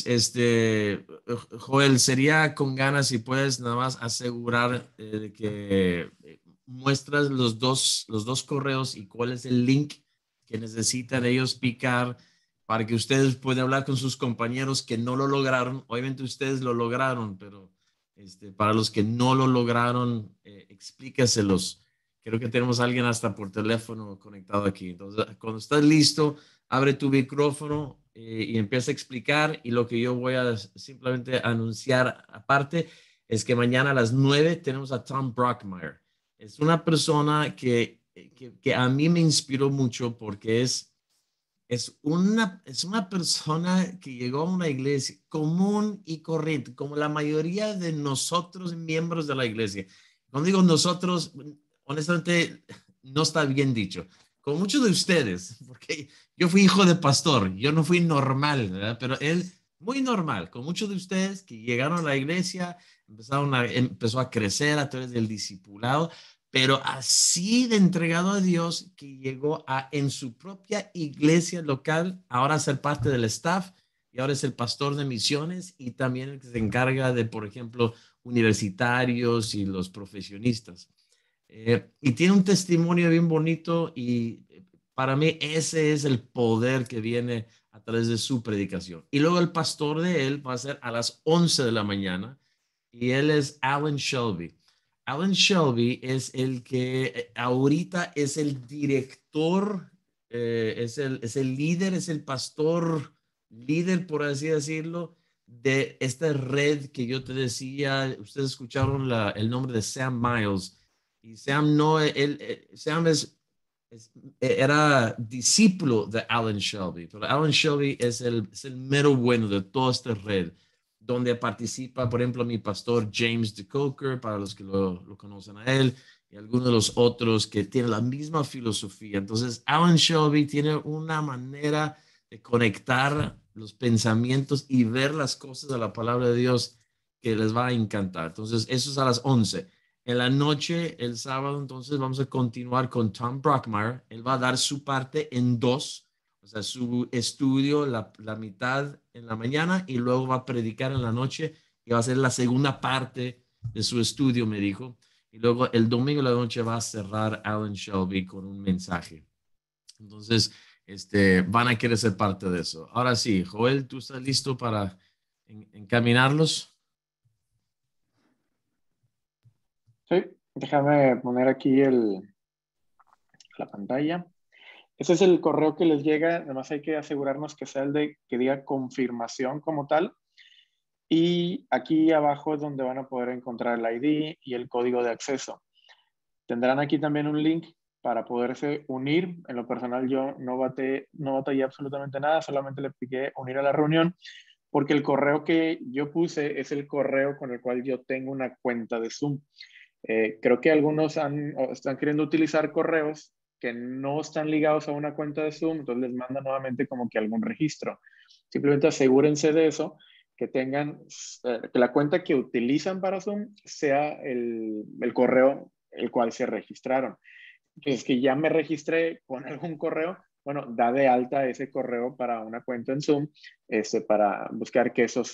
Joel, sería con ganas si puedes nada más asegurar que muestras los dos correos y cuál es el link que necesitan ellos picar para que ustedes puedan hablar con sus compañeros que no lo lograron. Obviamente ustedes lo lograron, pero para los que no lo lograron, explícaselos. Creo que tenemos a alguien hasta por teléfono conectado aquí. Entonces, cuando estás listo, abre tu micrófono y empieza a explicar. Y lo que yo voy a simplemente anunciar aparte es que mañana a las 9 tenemos a Tom Brockmeyer. Es una persona que a mí me inspiró mucho porque es una persona que llegó a una iglesia común y corriente, como la mayoría de nosotros miembros de la iglesia. Cuando digo nosotros, honestamente, no está bien dicho. Con muchos de ustedes, porque yo fui hijo de pastor, yo no fui normal, ¿verdad? Pero él, muy normal, con muchos de ustedes que llegaron a la iglesia, empezó a crecer a través del discipulado, pero así de entregado a Dios que llegó en su propia iglesia local, ahora a ser parte del staff y ahora es el pastor de misiones y también el que se encarga de, por ejemplo, universitarios y los profesionistas. Y tiene un testimonio bien bonito y para mí ese es el poder que viene a través de su predicación. Y luego el pastor de él va a ser a las 11 de la mañana y él es Alan Shelby. Alan Shelby es el que ahorita es el director, es el líder, es el pastor líder, por así decirlo, de esta red que yo te decía. Ustedes escucharon el nombre de Sam Miles. Y Sam no, Sam era discípulo de Alan Shelby, pero Alan Shelby es el mero bueno de toda esta red, donde participa, por ejemplo, mi pastor James de Coker, para los que lo conocen a él, y algunos de los otros que tienen la misma filosofía. Entonces, Alan Shelby tiene una manera de conectar los pensamientos y ver las cosas de la palabra de Dios que les va a encantar. Entonces, eso es a las 11. En la noche, el sábado, entonces vamos a continuar con Tom Brockmeyer. Él va a dar su parte en dos, o sea, su estudio, la mitad en la mañana y luego va a predicar en la noche y va a ser la segunda parte de su estudio, me dijo. Y luego el domingo en la noche va a cerrar Alan Shelby con un mensaje. Entonces, van a querer ser parte de eso. Ahora sí, Joel, ¿tú estás listo para encaminarlos? Sí, déjame poner aquí la pantalla. Ese es el correo que les llega. Además hay que asegurarnos que sea el de que diga confirmación como tal. Y aquí abajo es donde van a poder encontrar el ID y el código de acceso. Tendrán aquí también un link para poderse unir. En lo personal yo no batallé absolutamente nada, solamente le piqué unir a la reunión, porque el correo que yo puse es el correo con el cual yo tengo una cuenta de Zoom. Creo que algunos están queriendo utilizar correos que no están ligados a una cuenta de Zoom, entonces les manda nuevamente como que algún registro. Simplemente asegúrense de eso, que tengan, que la cuenta que utilizan para Zoom sea el correo el cual se registraron. Entonces, que ya me registré con algún correo, bueno, da de alta ese correo para una cuenta en Zoom, para buscar que eso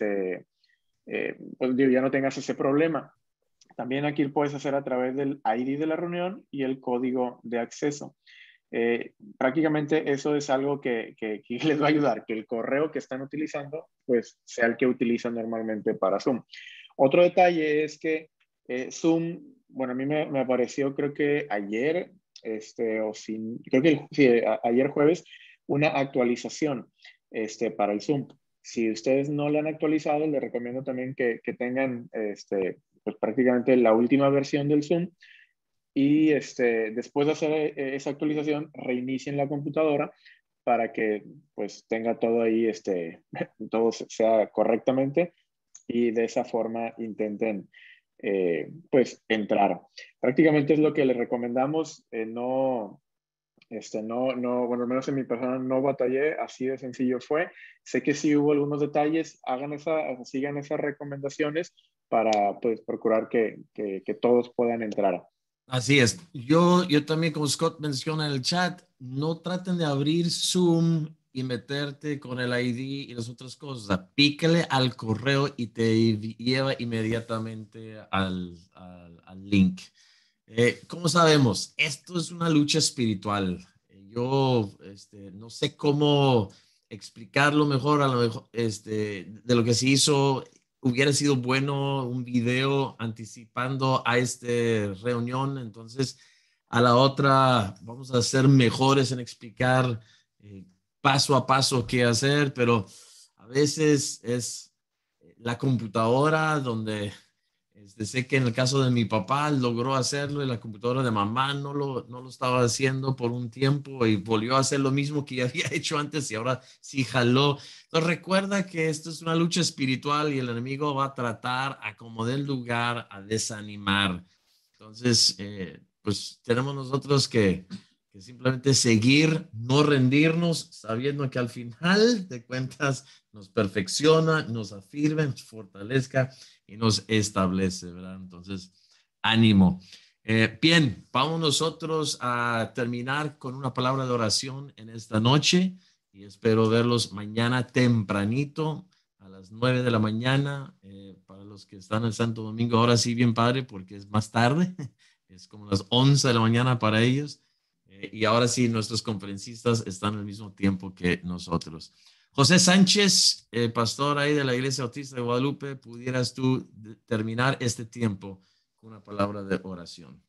pues digo, ya no tengas ese problema. También aquí puedes hacer a través del ID de la reunión y el código de acceso. Prácticamente eso es algo que les va a ayudar, que el correo que están utilizando pues sea el que utilizan normalmente para Zoom. Otro detalle es que Zoom, bueno, a mí me apareció creo que ayer, creo que sí, ayer jueves, una actualización para el Zoom. Si ustedes no la han actualizado, les recomiendo también que tengan pues prácticamente la última versión del Zoom y después de hacer esa actualización, reinicien la computadora para que pues tenga todo ahí, todo sea correctamente y de esa forma intenten pues entrar. Prácticamente es lo que les recomendamos, bueno, al menos en mi persona no batallé, así de sencillo fue. Sé que sí hubo algunos detalles, sigan esas recomendaciones para pues procurar que todos puedan entrar. Así es. Yo también, como Scott menciona en el chat, no traten de abrir Zoom y meterte con el ID y las otras cosas. Pícale al correo y te lleva inmediatamente al link. ¿Cómo sabemos? Esto es una lucha espiritual. Yo no sé cómo explicarlo mejor, a lo mejor de lo que se hizo. Hubiera sido bueno un video anticipando a esta reunión. Entonces, a la otra vamos a ser mejores en explicar paso a paso qué hacer, pero a veces es la computadora donde sé que en el caso de mi papá logró hacerlo y la computadora de mamá no lo estaba haciendo por un tiempo y volvió a hacer lo mismo que ya había hecho antes y ahora sí jaló. Entonces recuerda que esto es una lucha espiritual y el enemigo va a tratar a como dé lugar a desanimar. Entonces, pues tenemos nosotros que simplemente seguir, no rendirnos, sabiendo que al final de cuentas nos perfecciona, nos afirma, nos fortalezca y nos establece, ¿verdad? Entonces, ánimo. Bien, vamos nosotros a terminar con una palabra de oración en esta noche y espero verlos mañana tempranito a las 9 de la mañana. Para los que están en Santo Domingo, ahora sí bien padre porque es más tarde. es como las 11 de la mañana para ellos. Y ahora sí, nuestros conferencistas están al mismo tiempo que nosotros. José Sánchez, pastor ahí de la Iglesia Bautista de Guadalupe, ¿pudieras tú terminar este tiempo con una palabra de oración?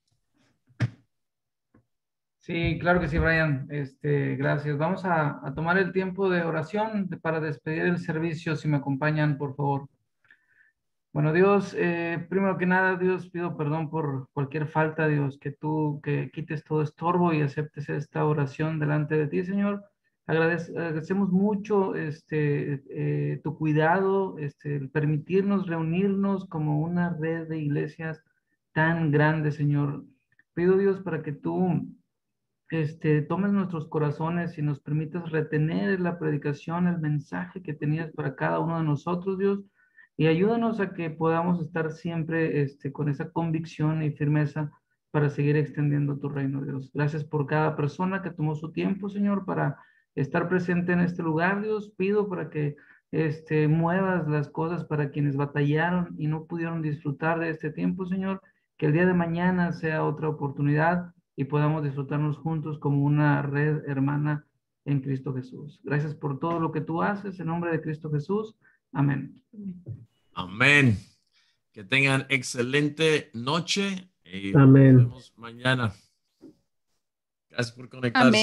Sí, claro que sí, Brian. Gracias. Vamos a tomar el tiempo de oración para despedir el servicio. Si me acompañan, por favor. Bueno, Dios, primero que nada, Dios, pido perdón por cualquier falta, Dios, que tú que quites todo estorbo y aceptes esta oración delante de ti, Señor. Agradecemos mucho tu cuidado, el permitirnos reunirnos como una red de iglesias tan grande, Señor. Pido, Dios, para que tú tomes nuestros corazones y nos permitas retener la predicación, el mensaje que tenías para cada uno de nosotros, Dios, y ayúdanos a que podamos estar siempre con esa convicción y firmeza para seguir extendiendo tu reino, Dios. Gracias por cada persona que tomó su tiempo, Señor, para estar presente en este lugar, Dios. Pido para que muevas las cosas para quienes batallaron y no pudieron disfrutar de este tiempo, Señor, que el día de mañana sea otra oportunidad y podamos disfrutarnos juntos como una red hermana en Cristo Jesús. Gracias por todo lo que tú haces en nombre de Cristo Jesús. Amén. Amén. Que tengan excelente noche y Amén. nos vemos mañana. Gracias por conectarse. Amén.